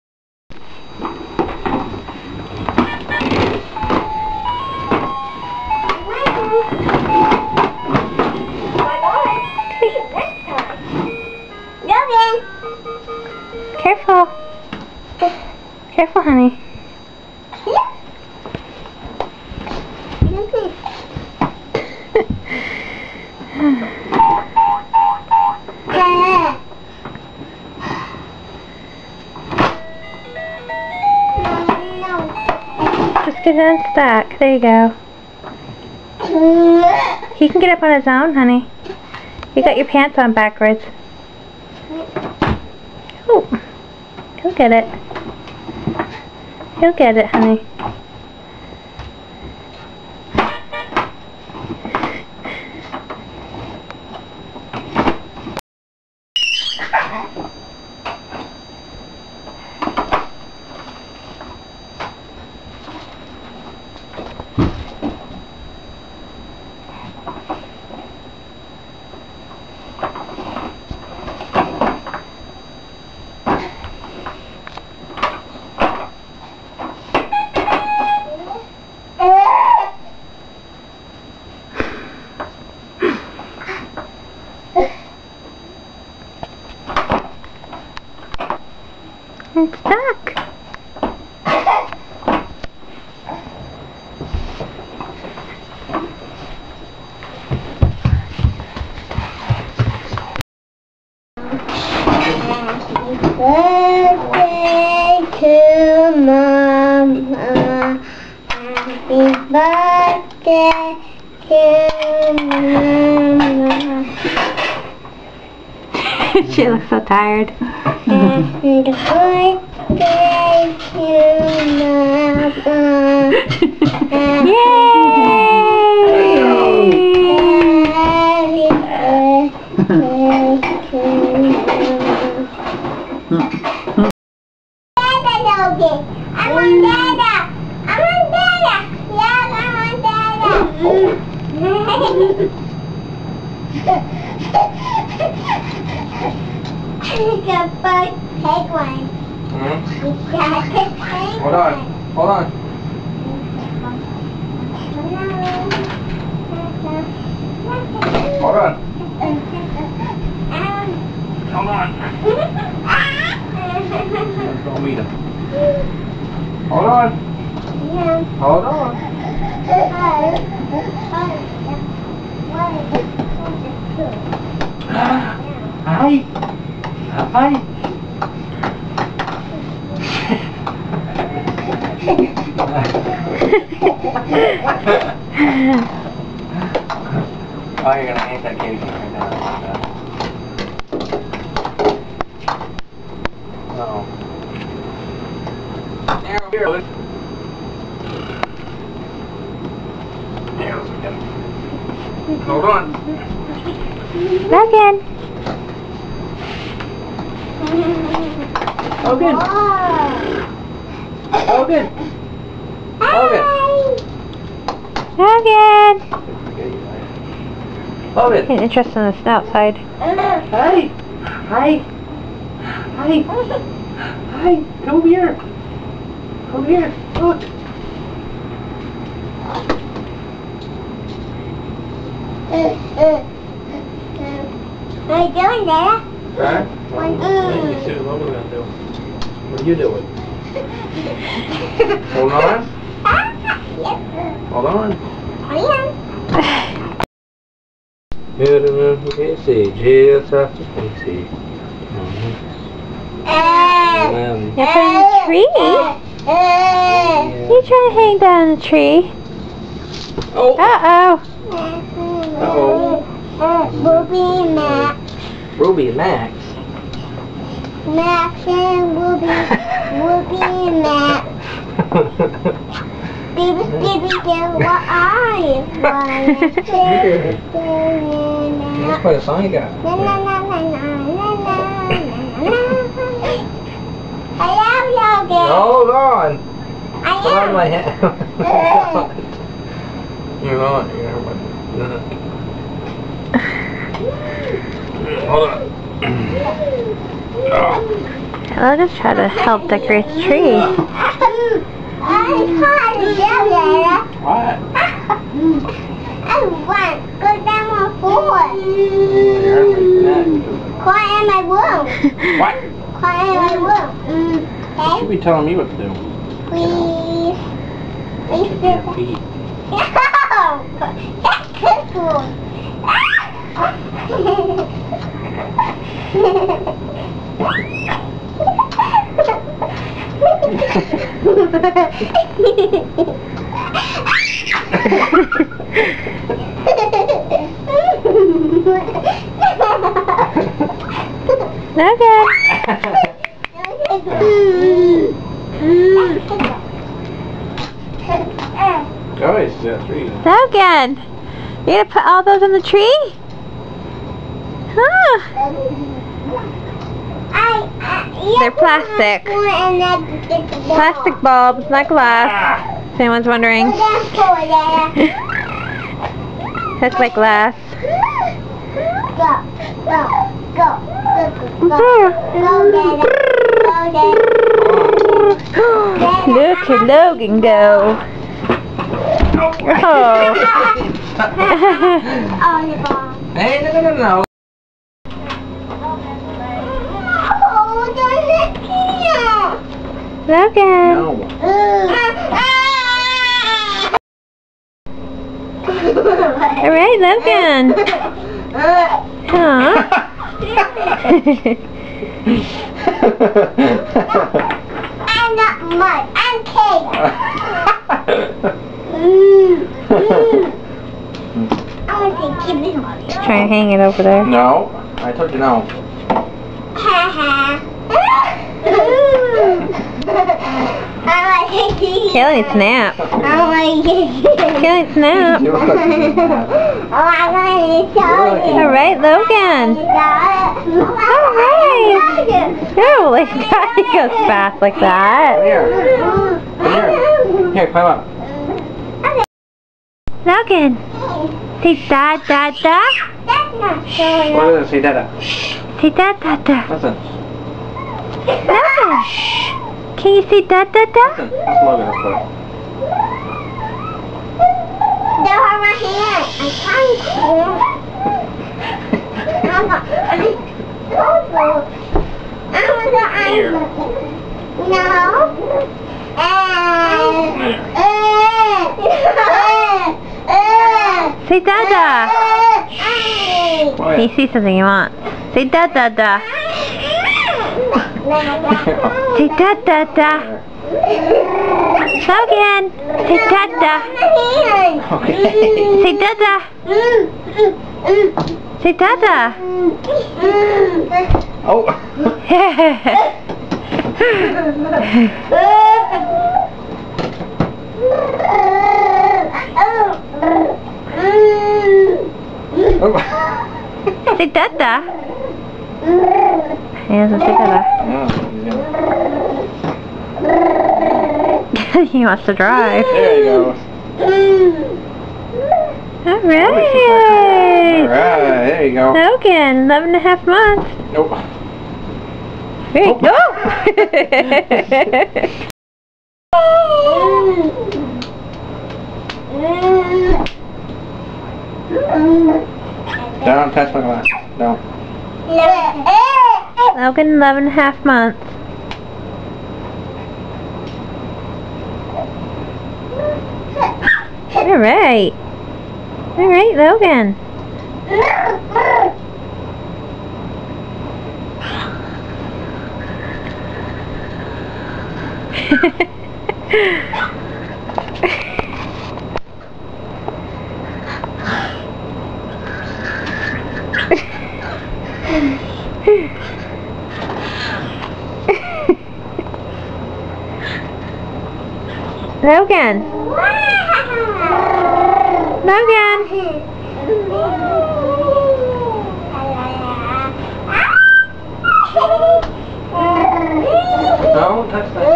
Logan. Careful. Careful, honey. Just get it unstuck. There you go. He can get up on his own, honey. You got your pants on backwards. Oh, he'll get it. He'll get it, honey. It's stuck. Birthday to Mama. Happy birthday to Mama. She looks so tired. Happy birthday to Mama. Yay! Happy birthday to Mama. Dada, Logan. I want Dada. I want Dada. Yeah, I want Dada. Take one. Hold on. Hold on. Hold on. Hold on. Don't meet him. Hold on. Hold on. Hi. Hi. Oh, you're gonna hate that kitty right now. No. There we go. here. Yeah, let's get him. Hold on. Logan. Logan. Logan. Logan. Logan. Logan. Getting interested in the snout side. Hi. Hi. Hi. Hi. Come over here. Come here. Look. What are you doing there? Huh? What are you doing? Hold on. Hold on. See, just after see. You're putting a tree? You trying to hang down a tree? Oh. Uh-oh. Ruby and Max. Ruby and Max. Max and Ruby. Ruby and Max. Baby, what are you? That's quite a song you got. Hello, Logan. Hold on. Hold on my head. You're not. Hold on. I'll just try to help decorate the tree. What? I want to go down on floor. Quiet in my room. What? Quiet in my room. You should be telling me what to do. Please. Please do. Your feet. No! That's good food. Logan. Oh, it's a tree. Logan. You gonna put all those in the tree? Huh. They're plastic. Plastic bulbs, not glass. If anyone's wondering. That's like glass. Look at Logan go. Oh. Hey, no. Logan. No. Alright, Logan. Huh? I'm not mud. I'm cake. I want to give it one. Just trying to hang it over there. No. I told you no. Kelly needs a nap. Oh my goodness. Kelly needs a nap. You look like you need a nap. Oh, I want to show you. Alright, Logan. Alright. Holy God, he goes fast like that. Here. Come here. Here, climb up. Logan. Say da da da. That's not showing What up. does it say, Dada? Say da da da. Listen. Logan. Can you say da da da? Listen. That's Logan up there. They're on my hand. I'm trying to. Here. No. Say da da. Quiet. Can you see something you want? Say da da da. Say da da da. Logan. Say da da. Okay. Say da da. Say da da. Oh. Say Dada. He doesn't say Dada. He wants to drive. There you go. Alright. Alright, there you go. Logan, 11.5 months. Nope. Great. Oh. Down, touch my glass. Down. Logan, 11.5 months. Alright. Alright, Logan. Logan. Logan. No, touch that.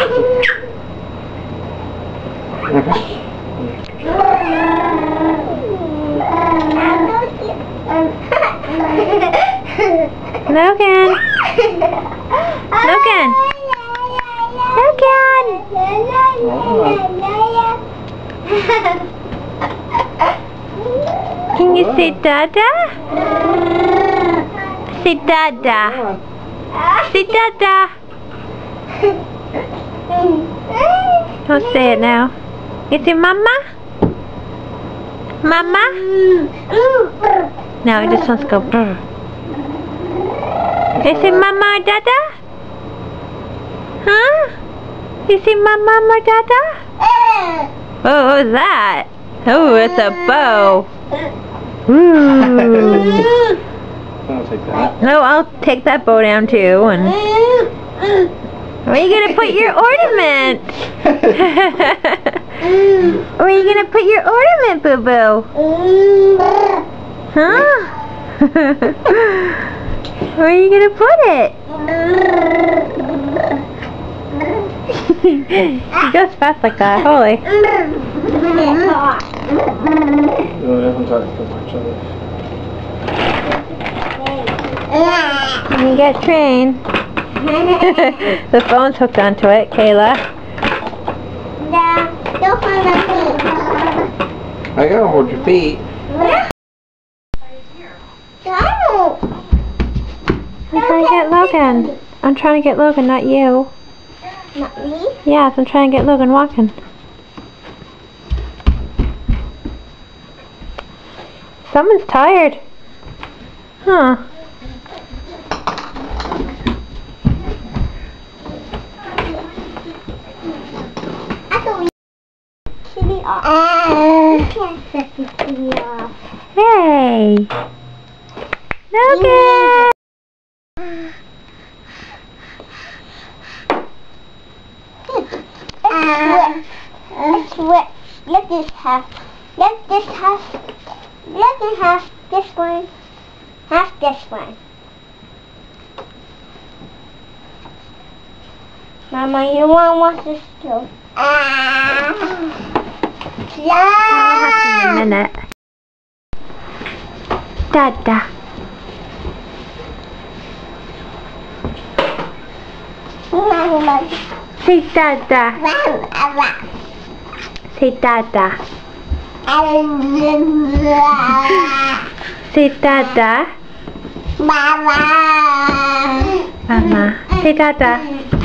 Logan. Logan. Logan. Can you say Dada? Say Dada. Say Dada. Don't say it now. You say Mama? Mama? No, he just wants to go brr. You say Mama or Dada? Huh? You say Mama or Dada? Oh, what was that? Oh, it's a bow. Ooh. I'll take that. No, I'll take that bow down too. And where are you gonna put your ornament? Where are you gonna put your ornament, Boo Boo? Huh? Where are you gonna put it? He goes fast like that. Holy. No, I haven't talked too much of it. You get trained. The phone's hooked onto it, Kayla. I gotta hold your feet. I'm trying to get Logan. I'm trying to get Logan, not you. Not me? Yes, I'm trying to get Logan walking. Someone's tired. Huh. Hey! Logan! It's wet. Let this half. Let this half. Let me half this one. Half this one. Mama, you want this too? Yeah. I'll have to in a minute. Dada. Say Dada. Say Dada. Say Dada. Mama. Mama. Say Dada.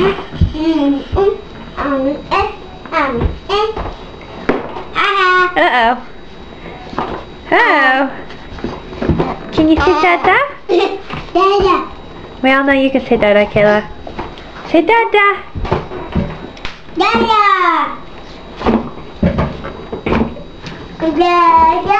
Uh-oh. Uh-oh. Can you say Dada? Dada. We all know you can say Dada, Kayla. Say Dada. Dada. Dada.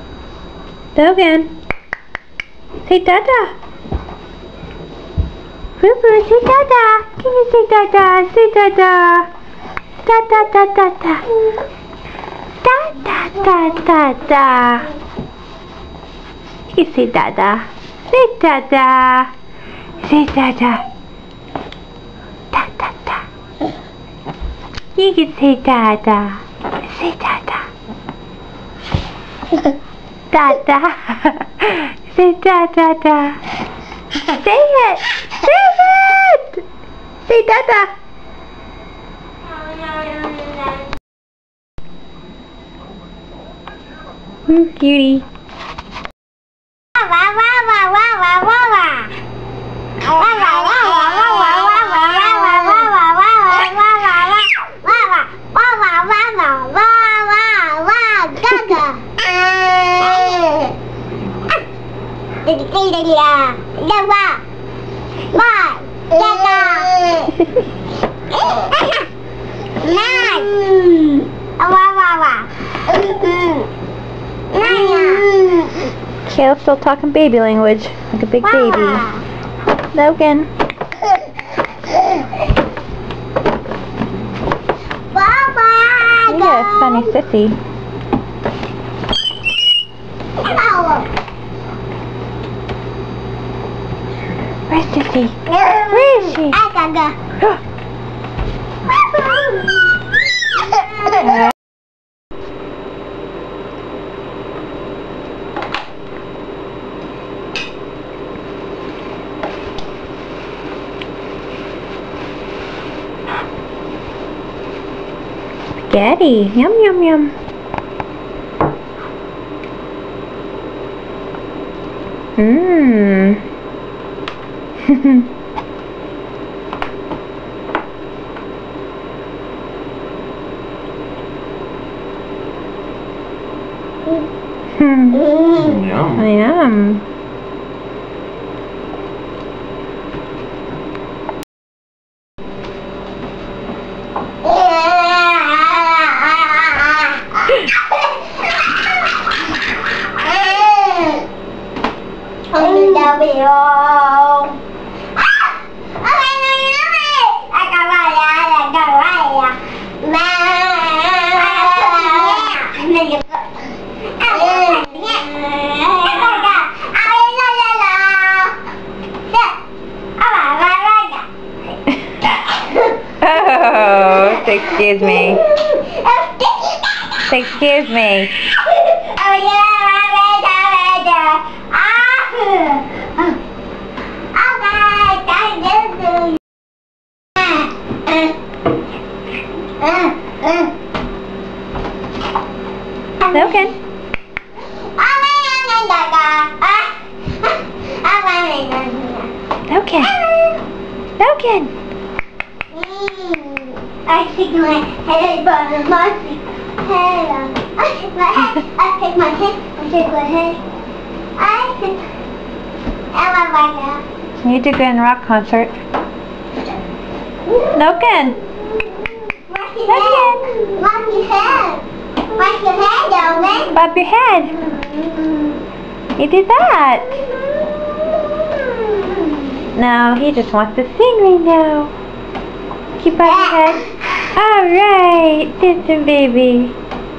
Logan. Say Dada. Boo Boo, say Dada. Can you say Dada? Say Dada. Da da da da da. Da da da da da. You can say Dada. Say Dada. Say Dada. Da da da. You can say Dada. Say Dada. Dada. Say Dada. Say it. Say it. Say Dada. Cutie. Caleb's still talking baby language, like a big baby. Logan. You got a funny sissy. Where's Sissy? Where is she? I gotta go. Spaghetti. Yum, yum, yum. Mmm. Yum. I am. Oh, excuse me. Excuse me. Logan. Logan. Logan. I stick my head above my head. I stick my head. I stick my head. I stick my head. I stick. And my You need to go in a rock concert. Logan. Wash your head. Wash your head. Wash your head, Logan. Bob your head. You did that. No, he just wants to sing right now. Keep on your head. Alright, Distant baby.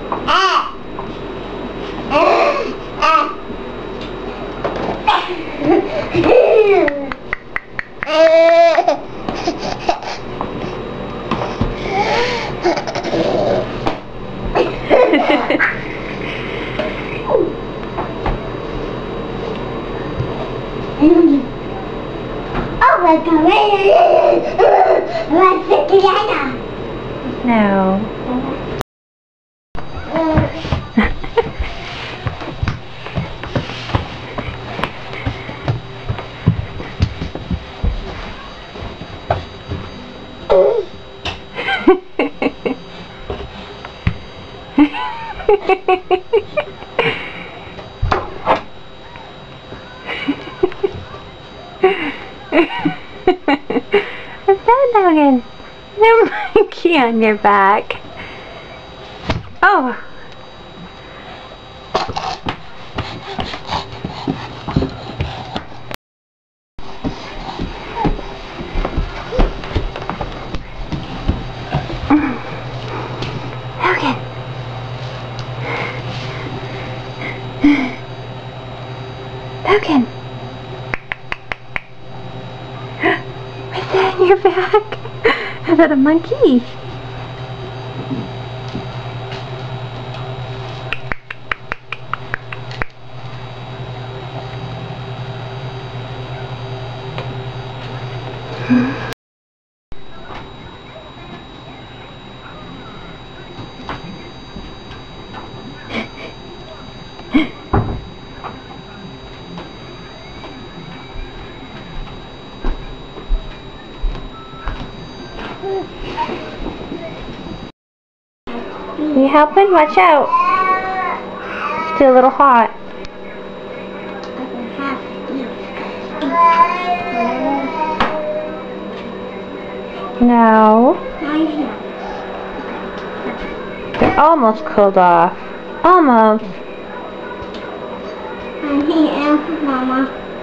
Oh my God. No. What's that, Logan? No monkey on your back. Oh. Logan! What's that in your back? Is that a monkey? You helping? Watch out. Still a little hot. No. They're almost cooled off. Almost. I'm here, Mama.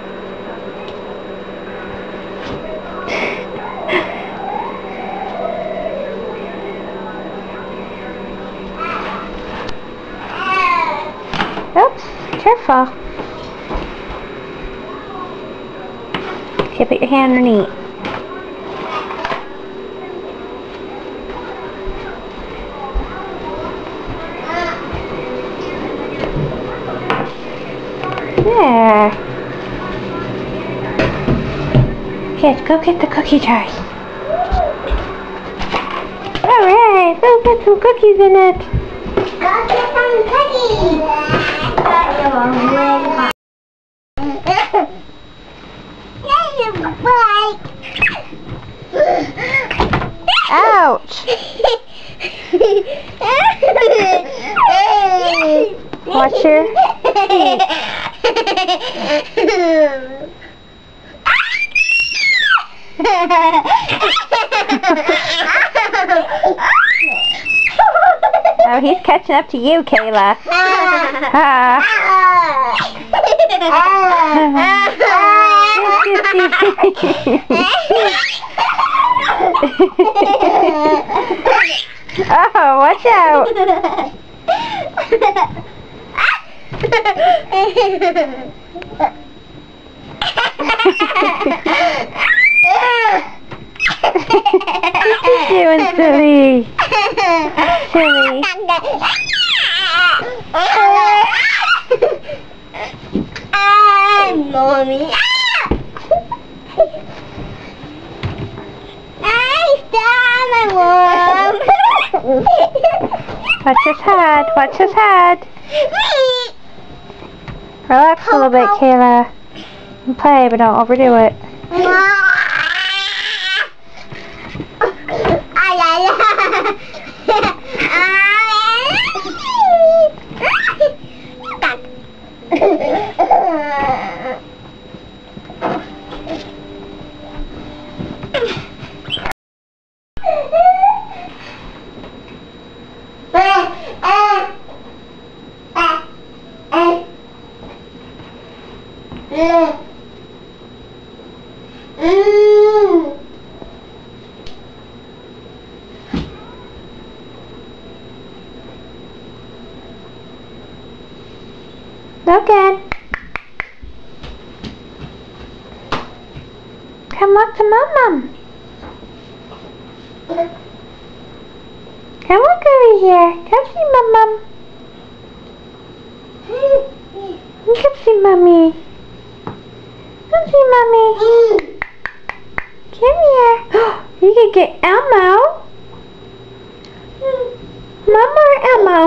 Oops, careful. Okay, put your hand underneath. There. Okay, go get the cookie jars. Alright, go get some cookies in it. Go get some cookies. Ouch! Watch your feet. Oh, he's catching up to you, Kayla. Oh, watch out. What are you doing, silly? Silly. Mommy. Watch his head. Watch his head. Relax a little bit, Kayla. And play, but don't overdo it. Logan, come walk to Mom. Come walk over here. Come see Mom. Come see Mommy. Come see Mommy. Come here. You can get Elmo. Mama or Elmo?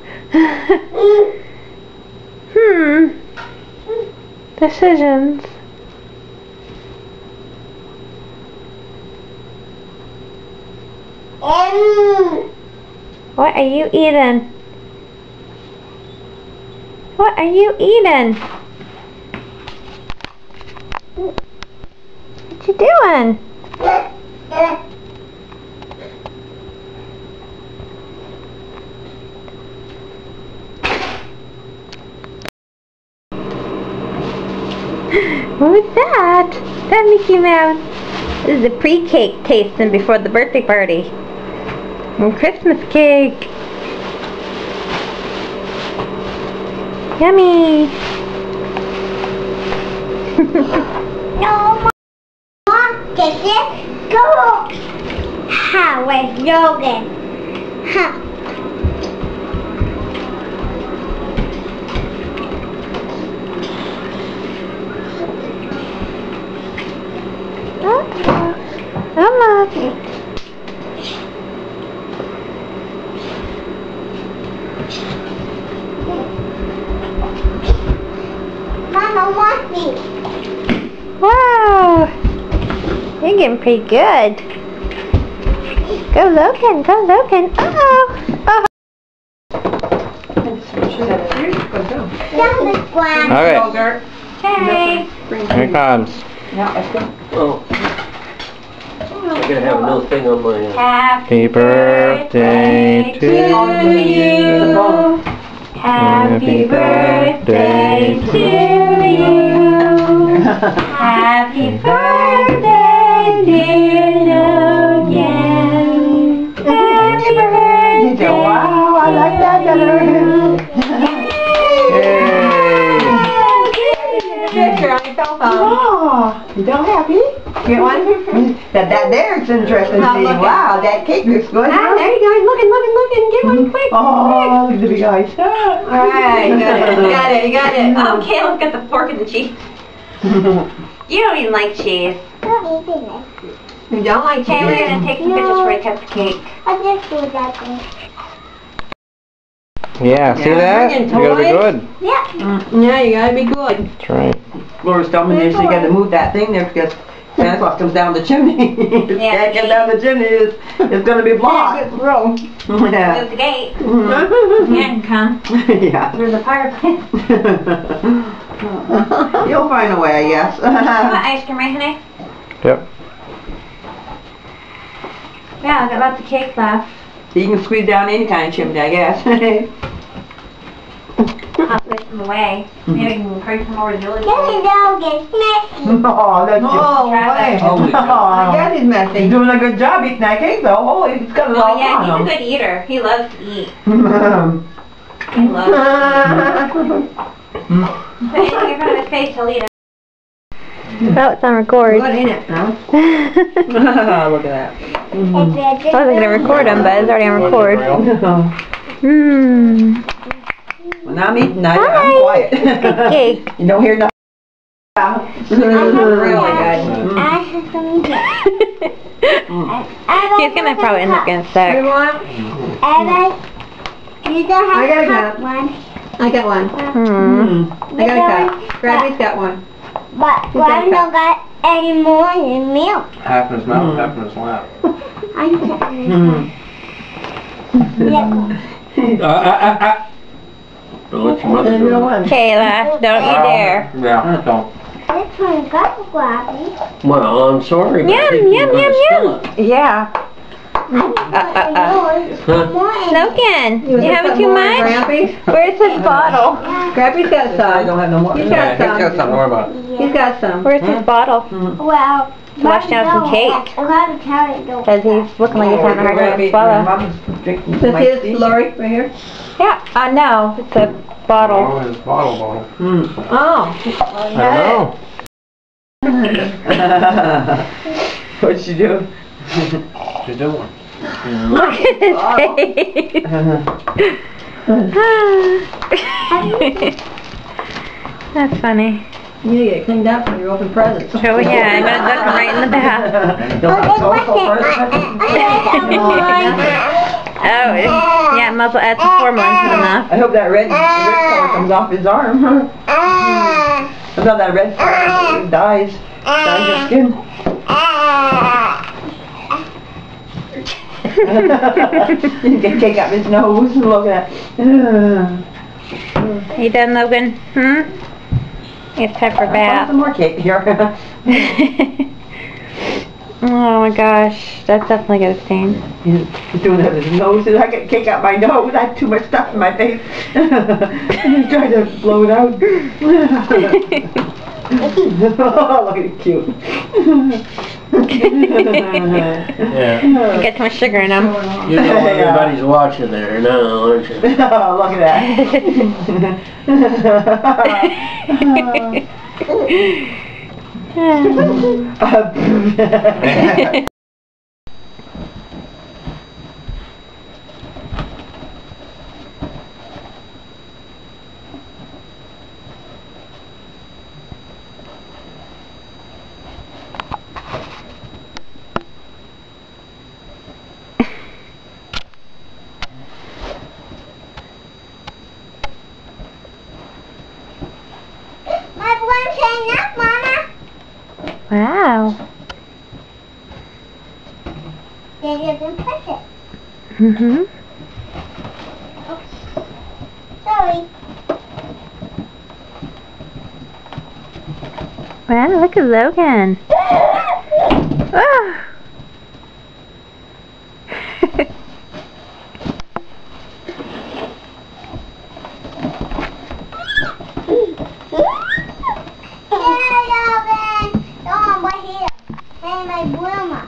Decisions. What are you eating? What are you eating? What you doing? What was that? That Mickey Mouse. This is the pre-cake tasting before the birthday party. And Christmas cake. Yummy. No, Mom, get it? Go. Ha, where's Logan? Ha. Mama wants me. Wow. You're getting pretty good. Go Logan, go Logan. Uh-oh. Down this one. Okay, Yogurt. Hey. here it comes. Yeah, that's good. Oh. I'm gonna have another thing on my. Happy birthday to you. Happy birthday to you. Happy birthday, dear Logan. Happy birthday. Wow, I like that better. Picture on your cell phone. Oh, you don't happy? Get one? That there's interesting to see. Wow, that cake looks good. Ah, there you go. Looking. Get one quick. Oh, look at the big eyes. Alright, you got it. Oh, Caleb's got the fork and the cheese. You don't even like cheese. You don't like Okay, we're cheese? gonna take some pictures before we cut the cake. I'll just do that thing. Yeah, see that? You bringing gotta be toys. good. Yeah. Yeah, you gotta be good. That's right. Laura's telling me there, so you gotta move that thing there because Santa Claus comes down the chimney. Can't get down the chimney, it's gonna be blocked. Yeah. Move the gate. Mhm. Yeah, can come. Yeah. There's a fireplace. You'll find a way, I guess. You want ice cream, right, honey? Yep. Yeah, I got lots of cake left. You can squeeze down any kind of chimney, I guess. I'll push them away. Maybe I can bring some over to Julie's. This is Logan. Smash. Oh, that's Oh, way. Holy cow. I guess he's messy. He's doing a good job eating that cake, though. Holy, he's got it Oh all yeah, he's a on good eater. He loves to eat. him. He loves to eat. Put anything in front of his face, he'll eat it. Oh, it's on record. Good, ain't it? Huh? Look at that. I wasn't going to record him, but it's already on record. When I'm eating, I'm Hi. quiet. Cake. You don't hear nothing. Really good. I have some He's going to probably end up getting sick. You want? You don't I have got to have one. I got one. I got a cup. Gabby's got one. But Grandma don't got any more than milk. Half in his mouth, half in his lap. I Don't let your mother do it. Kayla, don't you dare. Yeah, don't. This one got Grabby. Well, I'm sorry. but I Yum, think you're yum, gonna yum, spill yum. it. Yeah. Huh? Logan, you having too much? Where's his bottle? Gabby's got some. I don't have no more. He's Yeah, got he's got some. something more about it. He's got some. Where's his bottle? Well, Wash down some cake. I gotta tell you though. Because he's looking like he's having a hard time to swallow. This is Lori right here. Yeah, I know. It's a bottle. Oh, his bottle. Oh. I don't know. What'd she do? She's doing. Look at his face. That's funny. You need to get it cleaned up when you open presents. Oh yeah, I'm gonna duck him right in the bath. Don't have What's social it? presents. Oh, yeah, muzzle add some formalin to enough. I hope that red color comes off his arm. I thought that red color dyes his skin. You can take up his nose and look at it. You done, Logan? It's time for Some bath. more cake here. Oh my gosh, that's definitely got a stain. He's doing that with his nose. I can kick out my nose. I have too much stuff in my face. He's trying to blow it out. Oh, look at it, cute. Yeah. Get too much sugar in them. You know everybody's watching there now, aren't you? Oh, look at that. My balloon's hanging up, Mama. Wow. Then you can push it. Mm-hmm. Sorry. Wow, look at Logan. Oh. My bloomer.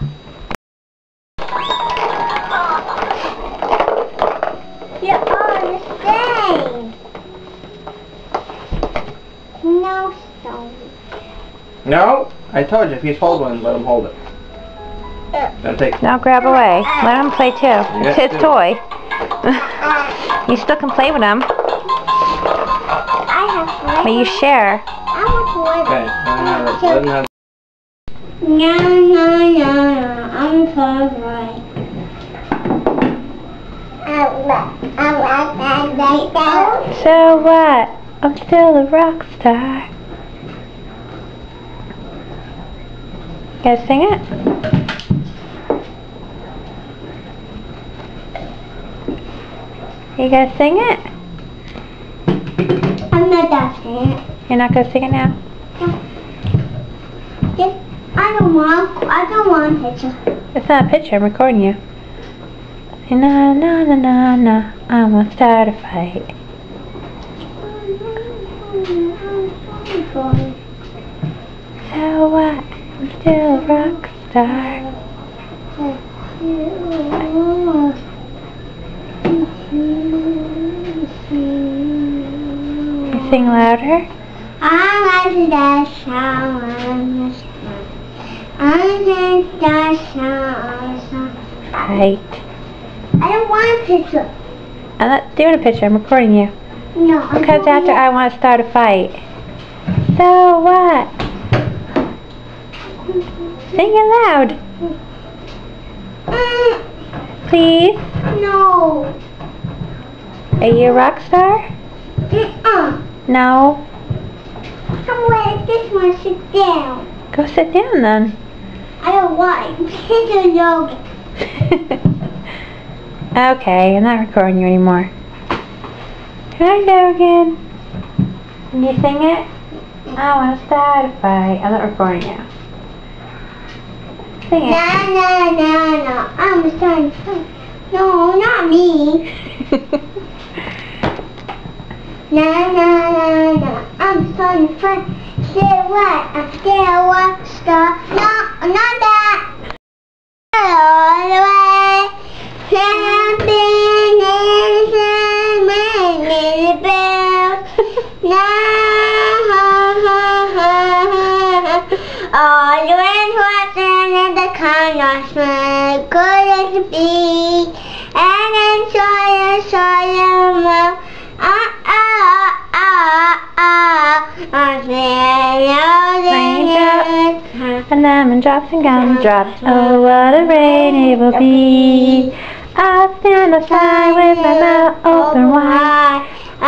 You're on the stain. No stone. No, I told you if he's hold one, let him hold it. Don't take. Now grab away. Let him play too. It's his do. toy. You still can play with him, I have to. but you share. I want to wear Okay, let him have. No, I'm so right. So what? I'm still a rock star. You gotta sing it? You gotta sing it? I'm not dancing it. You're not gonna sing it now? I don't want a picture. It's not a picture, I'm recording you. Na na na na na, I wanna start a fight. So what? I'm still a rock star. You sing louder? I like that sound. I like that sound. Right. I don't want a picture. I'm not doing a picture, I'm recording you. No, I'm Because doing after it. I want to start a fight. So what? Sing it loud. Please? No. Are you a rock star? No. I'm gonna just want to sit down. Go sit down then. I don't want it. Picture yoga. Okay, I'm not recording you anymore. Hi Logan. Can you sing it? I want to start a fight. I'm not recording you. Sing it. No. I'm starting to fight. No, not me. No. I'm starting to fight. Say what? I'm still a rock star. No, not that. All the way. Jumping in the little bells. No. All the wind watching in the corner, good as it be, and then saw your mouth. And lemon drops and gumdrops. Oh, what a rain it will be. I'll stand outside with my mouth open wide.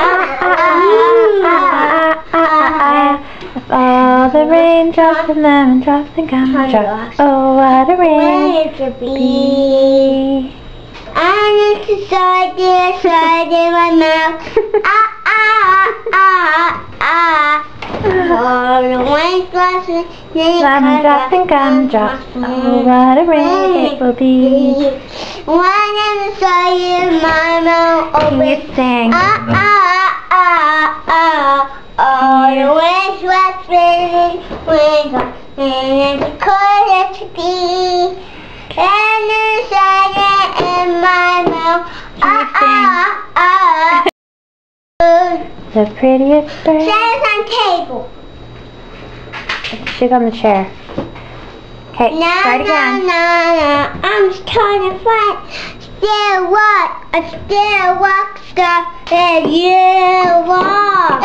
With all the raindrops and lemon drops and gumdrops. Oh, what a rain it will be. And it's a side in my mouth. Oh, the wind drops and Lemon drops and gumdrops. Oh, what a rain it will be. One in the side in my mouth. Can you sing? Oh, the wind drops and it's cold as it be. And the side in my mouth. The prettiest bird. Set it on table. She's on the chair. Okay, start again. I'm trying to find still walk, a still walk star and you walk.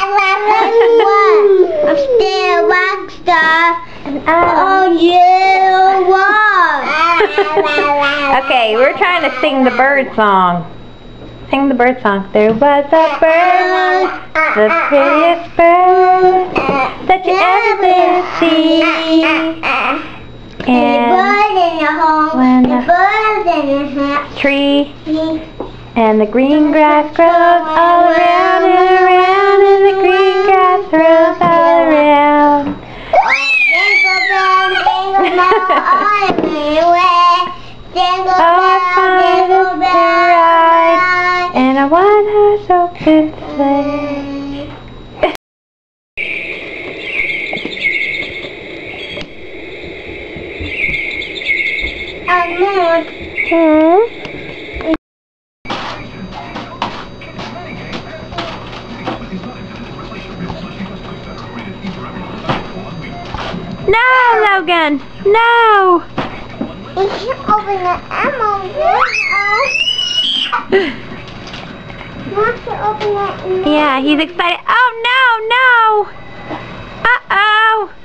I'm still walk star and you walk. Okay, we're trying to sing the bird song. Sing the bird song. There was a bird, the prettiest bird that you ever did see. And when the tree and the green grass grows all around and around, and the green grass grows all around. Jingle bell, ride in a one-horse open sleigh. No, Logan! No! You can't open the ammo. Want to open that? Yeah, he's excited. Oh no, no! Uh-oh!